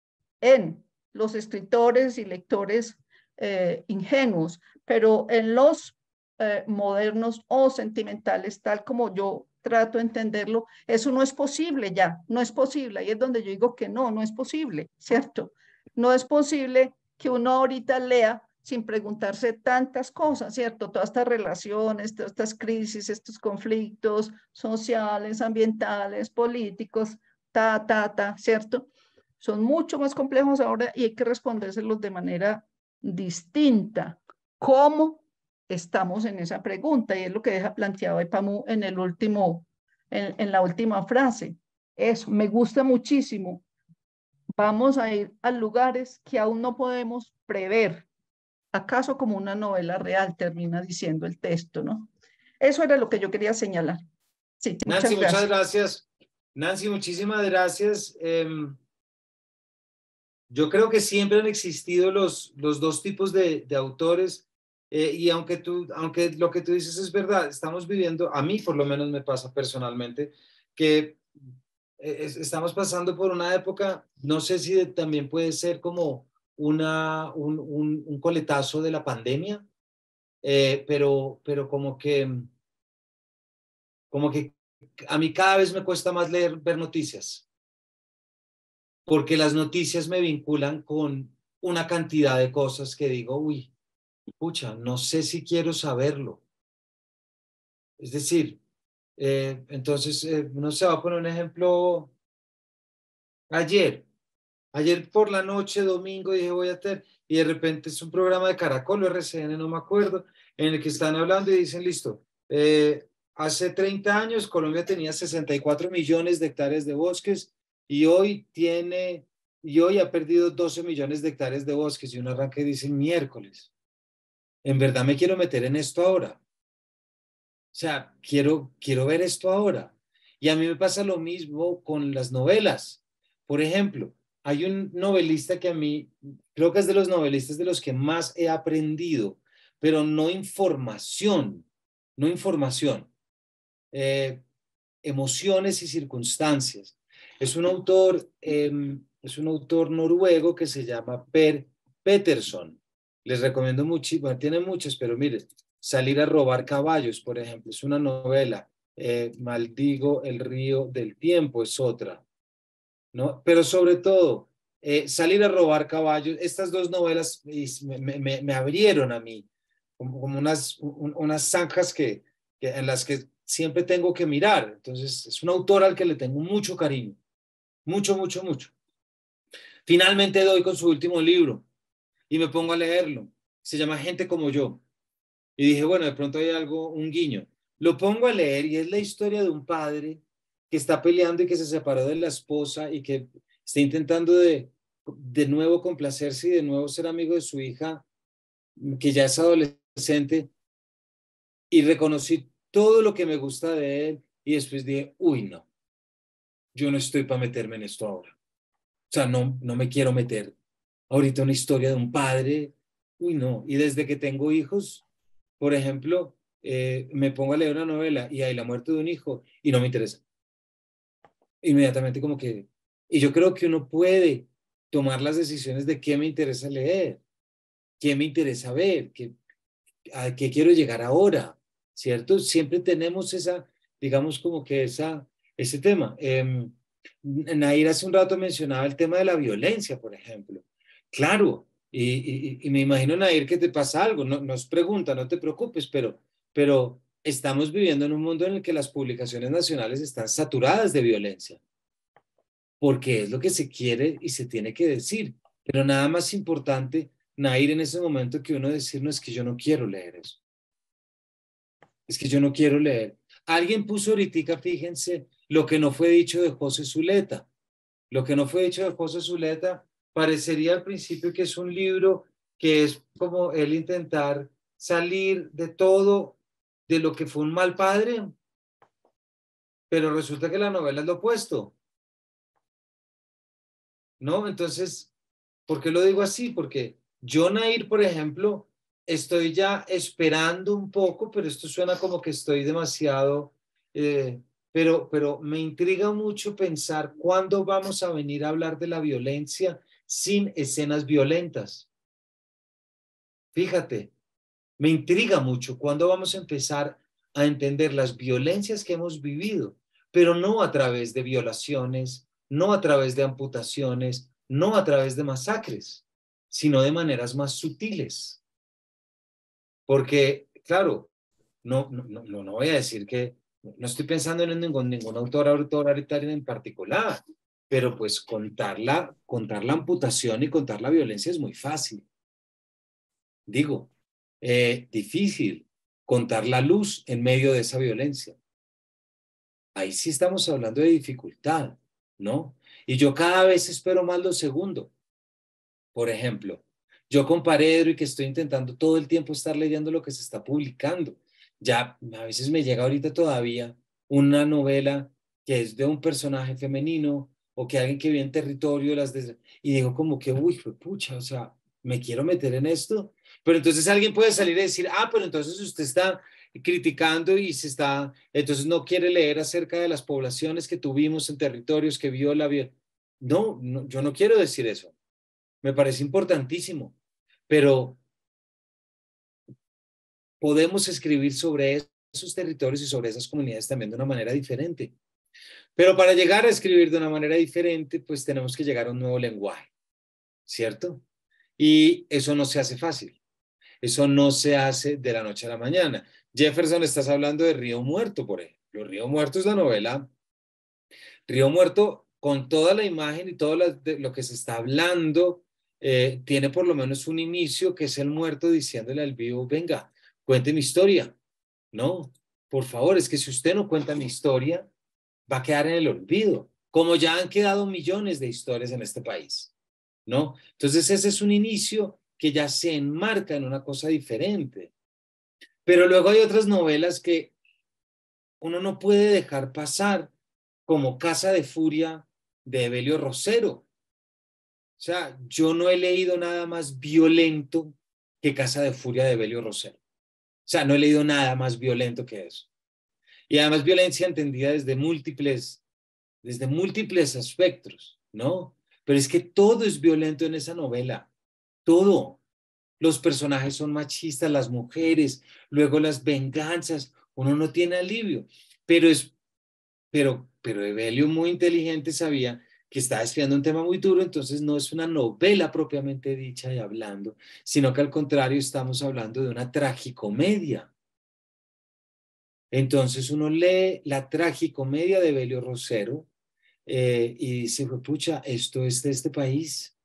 en los escritores y lectores eh, ingenuos, pero en los eh, modernos o sentimentales, tal como yo trato de entenderlo, eso no es posible ya, no es posible. Ahí es donde yo digo que no, no es posible, ¿cierto? No es posible que uno ahorita lea sin preguntarse tantas cosas, ¿cierto? Todas estas relaciones, todas estas crisis, estos conflictos sociales, ambientales, políticos, ta, ta, ta, ¿cierto? Son mucho más complejos ahora y hay que respondérselos de manera distinta. ¿Cómo estamos en esa pregunta? Y es lo que deja planteado Epamu en el último, en, en la última frase. Eso, me gusta muchísimo. Vamos a ir a lugares que aún no podemos prever. ¿Acaso como una novela real? Termina diciendo el texto, ¿no? Eso era lo que yo quería señalar. Sí, muchas Nancy, gracias. muchas gracias. Nancy, muchísimas gracias. Eh, yo creo que siempre han existido los, los dos tipos de, de autores eh, y aunque, tú, aunque lo que tú dices es verdad, estamos viviendo, a mí por lo menos me pasa personalmente, que es, estamos pasando por una época, no sé si de, también puede ser como una, un, un, un coletazo de la pandemia, eh, pero, pero como que, como que a mí cada vez me cuesta más leer, ver noticias, porque las noticias me vinculan con una cantidad de cosas que digo, uy, pucha, no sé si quiero saberlo. Es decir, eh, entonces, eh, no sé, va a poner un ejemplo. Ayer, ayer por la noche, domingo, dije voy a tener, y de repente es un programa de Caracol o R C N, no me acuerdo, en el que están hablando y dicen, listo, eh, hace treinta años Colombia tenía sesenta y cuatro millones de hectáreas de bosques y hoy tiene, y hoy ha perdido doce millones de hectáreas de bosques y un arranque dice miércoles. En verdad me quiero meter en esto ahora. O sea, quiero, quiero ver esto ahora. Y a mí me pasa lo mismo con las novelas. Por ejemplo, hay un novelista que a mí, creo que es de los novelistas de los que más he aprendido, pero no información, no información, eh, emociones y circunstancias. Es un autor, eh, es un autor noruego que se llama Per Pettersson. Les recomiendo mucho, bueno, tiene muchos, pero miren, Salir a robar caballos, por ejemplo, es una novela. Eh, Maldigo el río del tiempo es otra, ¿no? Pero sobre todo, eh, Salir a robar caballos, estas dos novelas me, me, me abrieron a mí como, como unas, un, unas zanjas que, que, en las que siempre tengo que mirar. Entonces, es un autor al que le tengo mucho cariño, mucho, mucho, mucho. Finalmente doy con su último libro y me pongo a leerlo. Se llama Gente como yo. Y dije, bueno, de pronto hay algo, un guiño. Lo pongo a leer y es la historia de un padre que está peleando y que se separó de la esposa y que está intentando de, de nuevo complacerse y de nuevo ser amigo de su hija, que ya es adolescente. Y reconocí todo lo que me gusta de él y después dije, uy, no, yo no estoy para meterme en esto ahora. O sea, no, no me quiero meter ahorita una historia de un padre. Uy, no. Y desde que tengo hijos, por ejemplo, eh, me pongo a leer una novela y hay la muerte de un hijo y no me interesa. Inmediatamente como que... Y yo creo que uno puede tomar las decisiones de qué me interesa leer, qué me interesa ver, qué, a qué quiero llegar ahora, ¿cierto? Siempre tenemos esa, digamos como que esa, ese tema. Eh, Nair hace un rato mencionaba el tema de la violencia, por ejemplo. Claro, y, y, y me imagino, Nair, que te pasa algo, no, nos pregunta, no te preocupes, pero, pero estamos viviendo en un mundo en el que las publicaciones nacionales están saturadas de violencia, porque es lo que se quiere y se tiene que decir, pero nada más importante, Nair, en ese momento que uno decir, no, es que yo no quiero leer eso, es que yo no quiero leer. Alguien puso ahorita, fíjense, lo que no fue dicho de José Zuleta. Lo que no fue dicho de José Zuleta parecería al principio que es un libro que es como él intentar salir de todo, de lo que fue un mal padre, pero resulta que la novela es lo opuesto, ¿no? Entonces, ¿por qué lo digo así? Porque yo, Nair, por ejemplo, estoy ya esperando un poco, pero esto suena como que estoy demasiado... Eh, Pero, pero me intriga mucho pensar cuándo vamos a venir a hablar de la violencia sin escenas violentas. Fíjate, me intriga mucho cuándo vamos a empezar a entender las violencias que hemos vivido, pero no a través de violaciones, no a través de amputaciones, no a través de masacres, sino de maneras más sutiles. Porque, claro, no, no, no, no voy a decir que no estoy pensando en ningún, ningún autor ahorita en particular, pero pues contar la, contar la amputación y contar la violencia es muy fácil. Digo, eh, difícil contar la luz en medio de esa violencia. Ahí sí estamos hablando de dificultad, ¿no? Y yo cada vez espero más lo segundo. Por ejemplo, yo con Paredro y que estoy intentando todo el tiempo estar leyendo lo que se está publicando. Ya a veces me llega ahorita todavía una novela que es de un personaje femenino o que alguien que vive en territorio las des... y digo como que, uy, pucha, o sea, me quiero meter en esto. Pero entonces alguien puede salir y decir, ah, pero entonces usted está criticando y se está, entonces no quiere leer acerca de las poblaciones que tuvimos en territorios que vio la vida. No, no, yo no quiero decir eso. Me parece importantísimo, pero podemos escribir sobre esos territorios y sobre esas comunidades también de una manera diferente. Pero para llegar a escribir de una manera diferente, pues tenemos que llegar a un nuevo lenguaje, ¿cierto? Y eso no se hace fácil. Eso no se hace de la noche a la mañana. Jefferson, estás hablando de Río Muerto, por ejemplo. Río Muerto es la novela. Río Muerto, con toda la imagen y todo lo que se está hablando, eh, tiene por lo menos un inicio que es el muerto diciéndole al vivo, venga, cuente mi historia. No, por favor, es que si usted no cuenta mi historia, va a quedar en el olvido, como ya han quedado millones de historias en este país, ¿no? Entonces ese es un inicio que ya se enmarca en una cosa diferente. Pero luego hay otras novelas que uno no puede dejar pasar, como Casa de Furia de Evelio Rosero. O sea, yo no he leído nada más violento que Casa de Furia de Evelio Rosero. O sea, no he leído nada más violento que eso. Y además violencia entendida desde múltiples, desde múltiples aspectos, ¿no? Pero es que todo es violento en esa novela. Todo. Los personajes son machistas, las mujeres, luego las venganzas. Uno no tiene alivio. Pero es, pero, pero Evelio, muy inteligente, sabía que estaba estudiando un tema muy duro, entonces no es una novela propiamente dicha y hablando, sino que al contrario estamos hablando de una tragicomedia. Entonces uno lee la tragicomedia de Evelio Rosero eh, y dice, pucha, esto es de este país.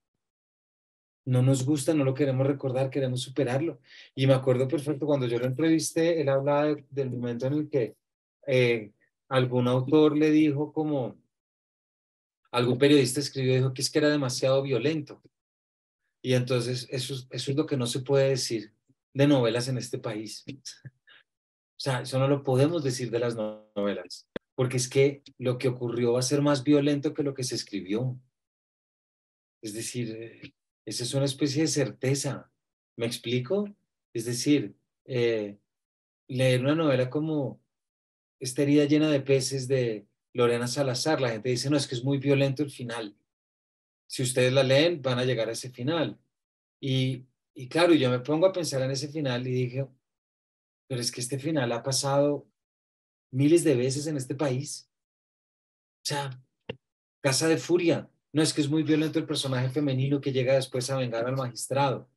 No nos gusta, no lo queremos recordar, queremos superarlo. Y me acuerdo perfecto, cuando yo lo entrevisté, él hablaba de, del momento en el que eh, algún autor le dijo como, algún periodista escribió, dijo que es que era demasiado violento. Y entonces eso, eso es lo que no se puede decir de novelas en este país. O sea, eso no lo podemos decir de las novelas. porque es que lo que ocurrió va a ser más violento que lo que se escribió. Es decir, eh, esa es una especie de certeza. ¿Me explico? Es decir, eh, leer una novela como Esta herida llena de peces de Lorena Salazar, la gente dice, no, es que es muy violento el final. Si ustedes la leen, van a llegar a ese final. Y, y claro, yo me pongo a pensar en ese final y dije, pero es que este final ha pasado miles de veces en este país. O sea, Casa de Furia. No, es que es muy violento el personaje femenino que llega después a vengar al magistrado.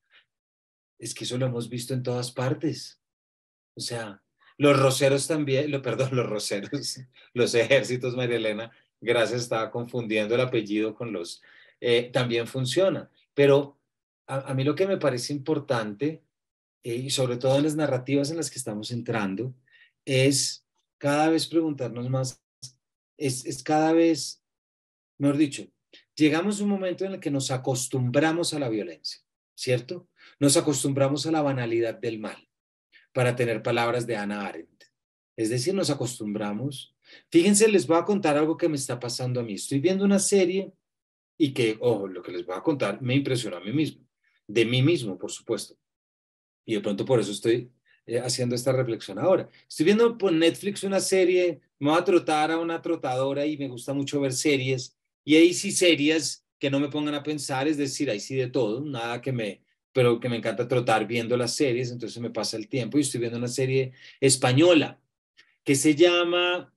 Es que eso lo hemos visto en todas partes. O sea, los roceros también, lo, perdón, los roceros, los ejércitos, María Elena, gracias, estaba confundiendo el apellido con los, eh, también funciona. Pero a, a mí lo que me parece importante, eh, y sobre todo en las narrativas en las que estamos entrando, es cada vez preguntarnos más, es, es cada vez, mejor dicho, llegamos a un momento en el que nos acostumbramos a la violencia, ¿cierto? Nos acostumbramos a la banalidad del mal, para tener palabras de Hannah Arendt. Es decir, nos acostumbramos. Fíjense, les voy a contar algo que me está pasando a mí. Estoy viendo una serie y que, ojo, lo que les voy a contar me impresionó a mí mismo, de mí mismo, por supuesto. Y de pronto por eso estoy eh, haciendo esta reflexión ahora. Estoy viendo por Netflix una serie, me voy a trotar a una trotadora y me gusta mucho ver series. Y ahí sí series que no me pongan a pensar, es decir, ahí sí de todo, nada que me, pero que me encanta trotar viendo las series, entonces me pasa el tiempo y estoy viendo una serie española que se llama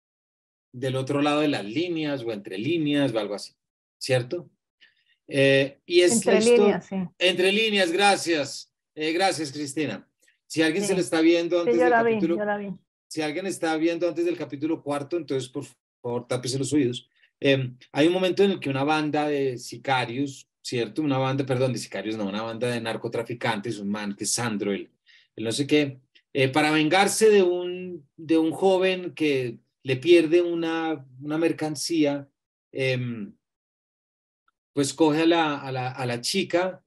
Del otro lado de las líneas o Entre líneas o algo así, ¿cierto? Eh, y es Entre la historia, líneas, sí. Entre líneas, gracias. Eh, gracias, Cristina. Si alguien Sí. se le está viendo antes Sí, yo del la vi, capítulo, yo la vi. si alguien está viendo antes del capítulo cuarto, entonces por favor tápese los oídos. Eh, hay un momento en el que una banda de sicarios, ¿cierto? Una banda, perdón, de sicarios, no, una banda de narcotraficantes, un man que es Sandro, el, el no sé qué, eh, para vengarse de un, de un joven que le pierde una, una mercancía, eh, pues coge a la, a, la, a la chica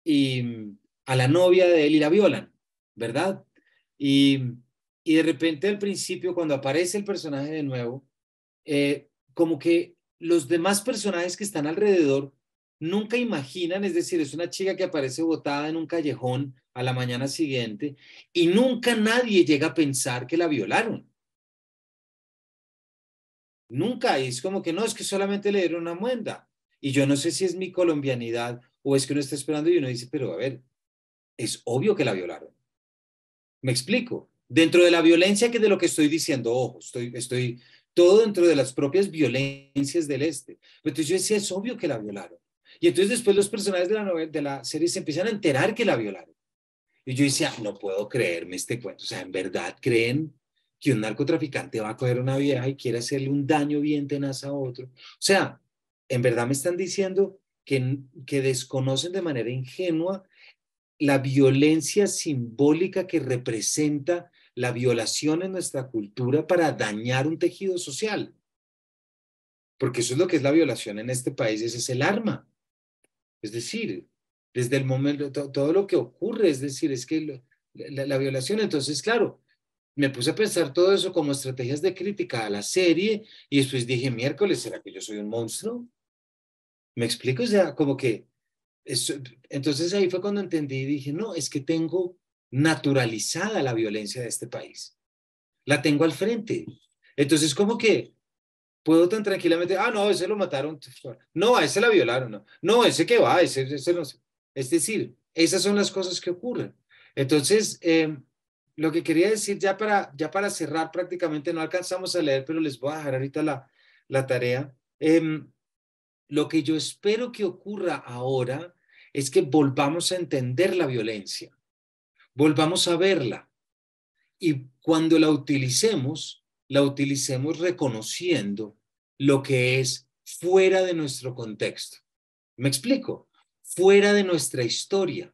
y a la novia de él y la violan, ¿verdad? Y, y de repente al principio, cuando aparece el personaje de nuevo, eh, como que los demás personajes que están alrededor nunca imaginan, es decir, es una chica que aparece botada en un callejón a la mañana siguiente y nunca nadie llega a pensar que la violaron. Nunca, y es como que no, es que solamente le dieron una muenda. Y yo no sé si es mi colombianidad o es que uno está esperando y uno dice, pero a ver, es obvio que la violaron. ¿Me explico? Dentro de la violencia que es de lo que estoy diciendo, ojo, estoy, estoy todo dentro de las propias violencias del este. Pero entonces yo decía, es obvio que la violaron. Y entonces después los personajes de la, novela, de la serie se empiezan a enterar que la violaron. Y yo decía, no puedo creerme este cuento. O sea, ¿en verdad creen que un narcotraficante va a coger a una vieja y quiere hacerle un daño bien tenaz a otro? O sea, ¿en verdad me están diciendo que, que desconocen de manera ingenua la violencia simbólica que representa la violación en nuestra cultura para dañar un tejido social? Porque eso es lo que es la violación en este país, ese es el arma. Es decir, desde el momento, to, todo lo que ocurre, es decir, es que lo, la, la violación, entonces, claro, me puse a pensar todo eso como estrategias de crítica a la serie y después dije, miércoles, ¿será que yo soy un monstruo? ¿Me explico? O sea, como que, eso, entonces ahí fue cuando entendí y dije, no, es que tengo naturalizada la violencia de este país. La tengo al frente. Entonces, como que puedo tan tranquilamente, ah, no, a ese lo mataron, no, a ese la violaron, no, no, ese que va, ese, ese no sé. Es decir, esas son las cosas que ocurren. Entonces, eh, lo que quería decir ya para, ya para cerrar prácticamente, no alcanzamos a leer, pero les voy a dejar ahorita la, la tarea. Eh, lo que yo espero que ocurra ahora es que volvamos a entender la violencia, volvamos a verla y cuando la utilicemos, la utilicemos reconociendo lo que es fuera de nuestro contexto. ¿Me explico? Fuera de nuestra historia.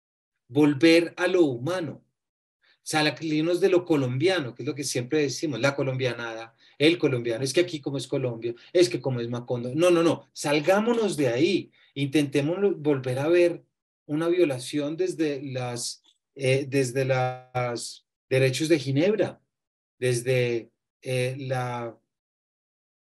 Volver a lo humano. Salirnos de lo colombiano, que es lo que siempre decimos, la colombianada, el colombiano, es que aquí como es Colombia, es que como es Macondo. No, no, no, salgámonos de ahí. Intentemos volver a ver una violación desde las, eh, desde las derechos de Ginebra, desde eh, la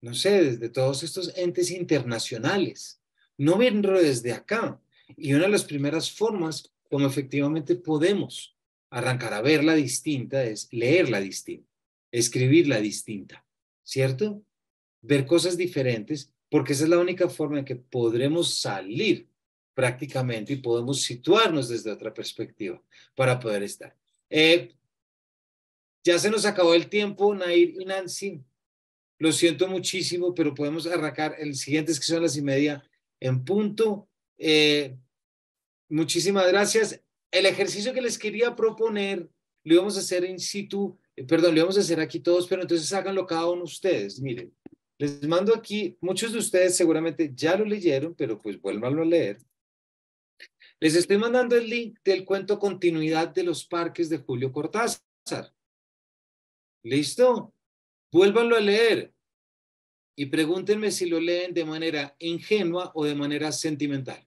no sé, desde todos estos entes internacionales, no verlo desde acá. Y una de las primeras formas como efectivamente podemos arrancar a verla distinta es leerla distinta, escribirla distinta, ¿cierto? Ver cosas diferentes, porque esa es la única forma en que podremos salir prácticamente y podemos situarnos desde otra perspectiva para poder estar. Eh, ya se nos acabó el tiempo, Nair y Nancy. Lo siento muchísimo, pero podemos arrancar el siguiente, es que son las y media en punto. Eh, muchísimas gracias. El ejercicio que les quería proponer lo íbamos a hacer in situ, eh, perdón, lo íbamos a hacer aquí todos, pero entonces háganlo cada uno de ustedes. Miren, les mando aquí, muchos de ustedes seguramente ya lo leyeron, pero pues vuélvanlo a leer. Les estoy mandando el link del cuento Continuidad de los Parques de Julio Cortázar. ¿Listo? Vuélvanlo a leer y pregúntenme si lo leen de manera ingenua o de manera sentimental.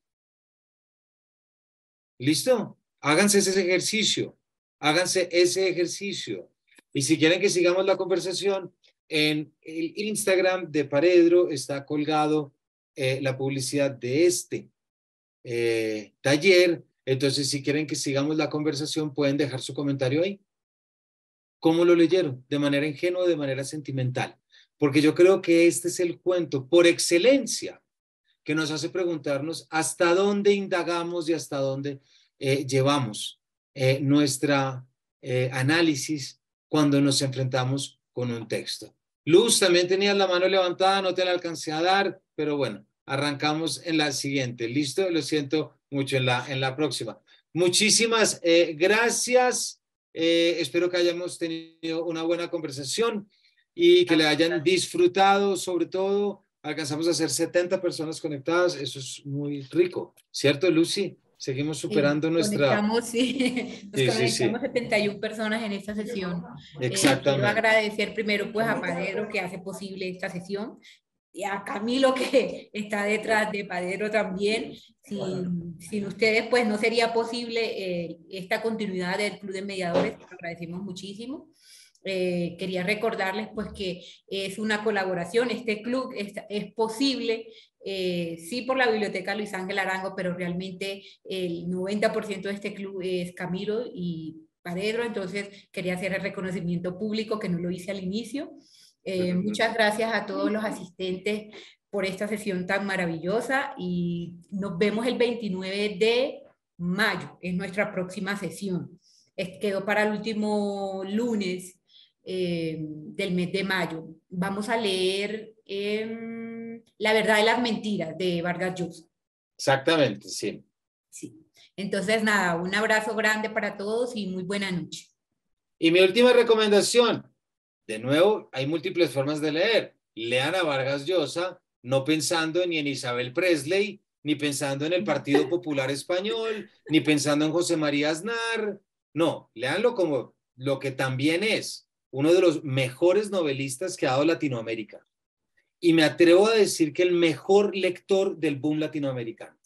¿Listo? Háganse ese ejercicio. Háganse ese ejercicio. Y si quieren que sigamos la conversación, en el Instagram de Paredro está colgado eh, la publicidad de este eh, taller. Entonces, si quieren que sigamos la conversación, pueden dejar su comentario ahí. ¿Cómo lo leyeron? ¿De manera ingenua o de manera sentimental? Porque yo creo que este es el cuento por excelencia que nos hace preguntarnos hasta dónde indagamos y hasta dónde eh, llevamos eh, nuestra eh, análisis cuando nos enfrentamos con un texto. Luz, también tenías la mano levantada, no te la alcancé a dar, pero bueno, arrancamos en la siguiente. ¿Listo? Lo siento mucho, en la, en la próxima. Muchísimas eh, gracias. Eh, espero que hayamos tenido una buena conversación y que le hayan disfrutado. Sobre todo, alcanzamos a ser setenta personas conectadas. Eso es muy rico, ¿cierto, Lucy? Seguimos superando sí, nuestra... Conectamos, sí, nos sí, conectamos sí, sí. setenta y una personas en esta sesión. Exactamente. Eh, quiero agradecer primero pues a Padero que hace posible esta sesión y a Camilo que está detrás de Padero también. Sin, sin ustedes pues no sería posible eh, esta continuidad del Club de Mediadores. Agradecemos muchísimo. Eh, quería recordarles pues que es una colaboración, este club es, es posible, eh, sí por la Biblioteca Luis Ángel Arango, pero realmente el noventa por ciento de este club es Camilo y Paredro, entonces quería hacer el reconocimiento público que no lo hice al inicio. Eh, muchas gracias a todos los asistentes por esta sesión tan maravillosa y nos vemos el veintinueve de mayo, es nuestra próxima sesión. Es, quedó para el último lunes Eh, del mes de mayo. Vamos a leer eh, La verdad de las mentiras de Vargas Llosa. Exactamente, sí. Sí. Entonces, nada, un abrazo grande para todos y muy buena noche. Y mi última recomendación, de nuevo, hay múltiples formas de leer. Lean a Vargas Llosa, no pensando ni en Isabel Presley, ni pensando en el Partido Popular Español, ni pensando en José María Aznar. No, léanlo como lo que también es uno de los mejores novelistas que ha dado Latinoamérica. Y me atrevo a decir que el mejor lector del boom latinoamericano.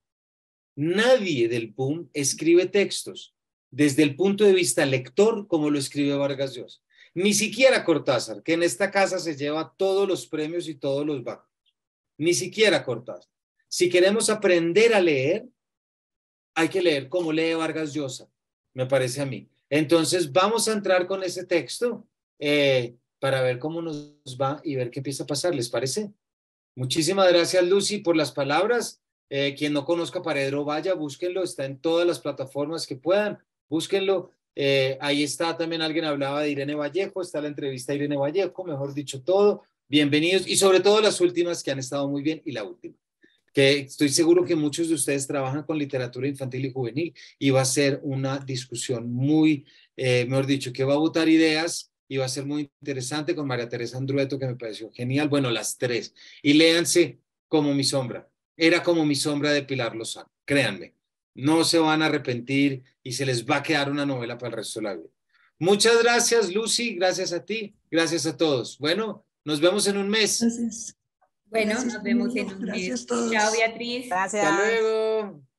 Nadie del boom escribe textos desde el punto de vista lector como lo escribe Vargas Llosa. Ni siquiera Cortázar, que en esta casa se lleva todos los premios y todos los bajos. Ni siquiera Cortázar. Si queremos aprender a leer, hay que leer como lee Vargas Llosa, me parece a mí. Entonces vamos a entrar con ese texto eh, para ver cómo nos va y ver qué empieza a pasar, ¿les parece? Muchísimas gracias, Lucy, por las palabras. Eh, quien no conozca Paredro, vaya, búsquenlo, está en todas las plataformas que puedan, búsquenlo. Eh, ahí está, también alguien hablaba de Irene Vallejo, está la entrevista a Irene Vallejo, mejor dicho todo. Bienvenidos y sobre todo las últimas que han estado muy bien y la última, que estoy seguro que muchos de ustedes trabajan con literatura infantil y juvenil y va a ser una discusión muy, eh, mejor dicho, que va a botar ideas y va a ser muy interesante con María Teresa Andrueto, que me pareció genial. Bueno, las tres. Y léanse Como mi sombra. Era como mi sombra de Pilar Lozano. Créanme, no se van a arrepentir y se les va a quedar una novela para el resto de la vida. Muchas gracias, Lucy. Gracias a ti. Gracias a todos. Bueno, nos vemos en un mes. Gracias. Bueno, Gracias, nos vemos en Camilo. un mes. Gracias a todos. Chao, Beatriz. Gracias. Hasta luego.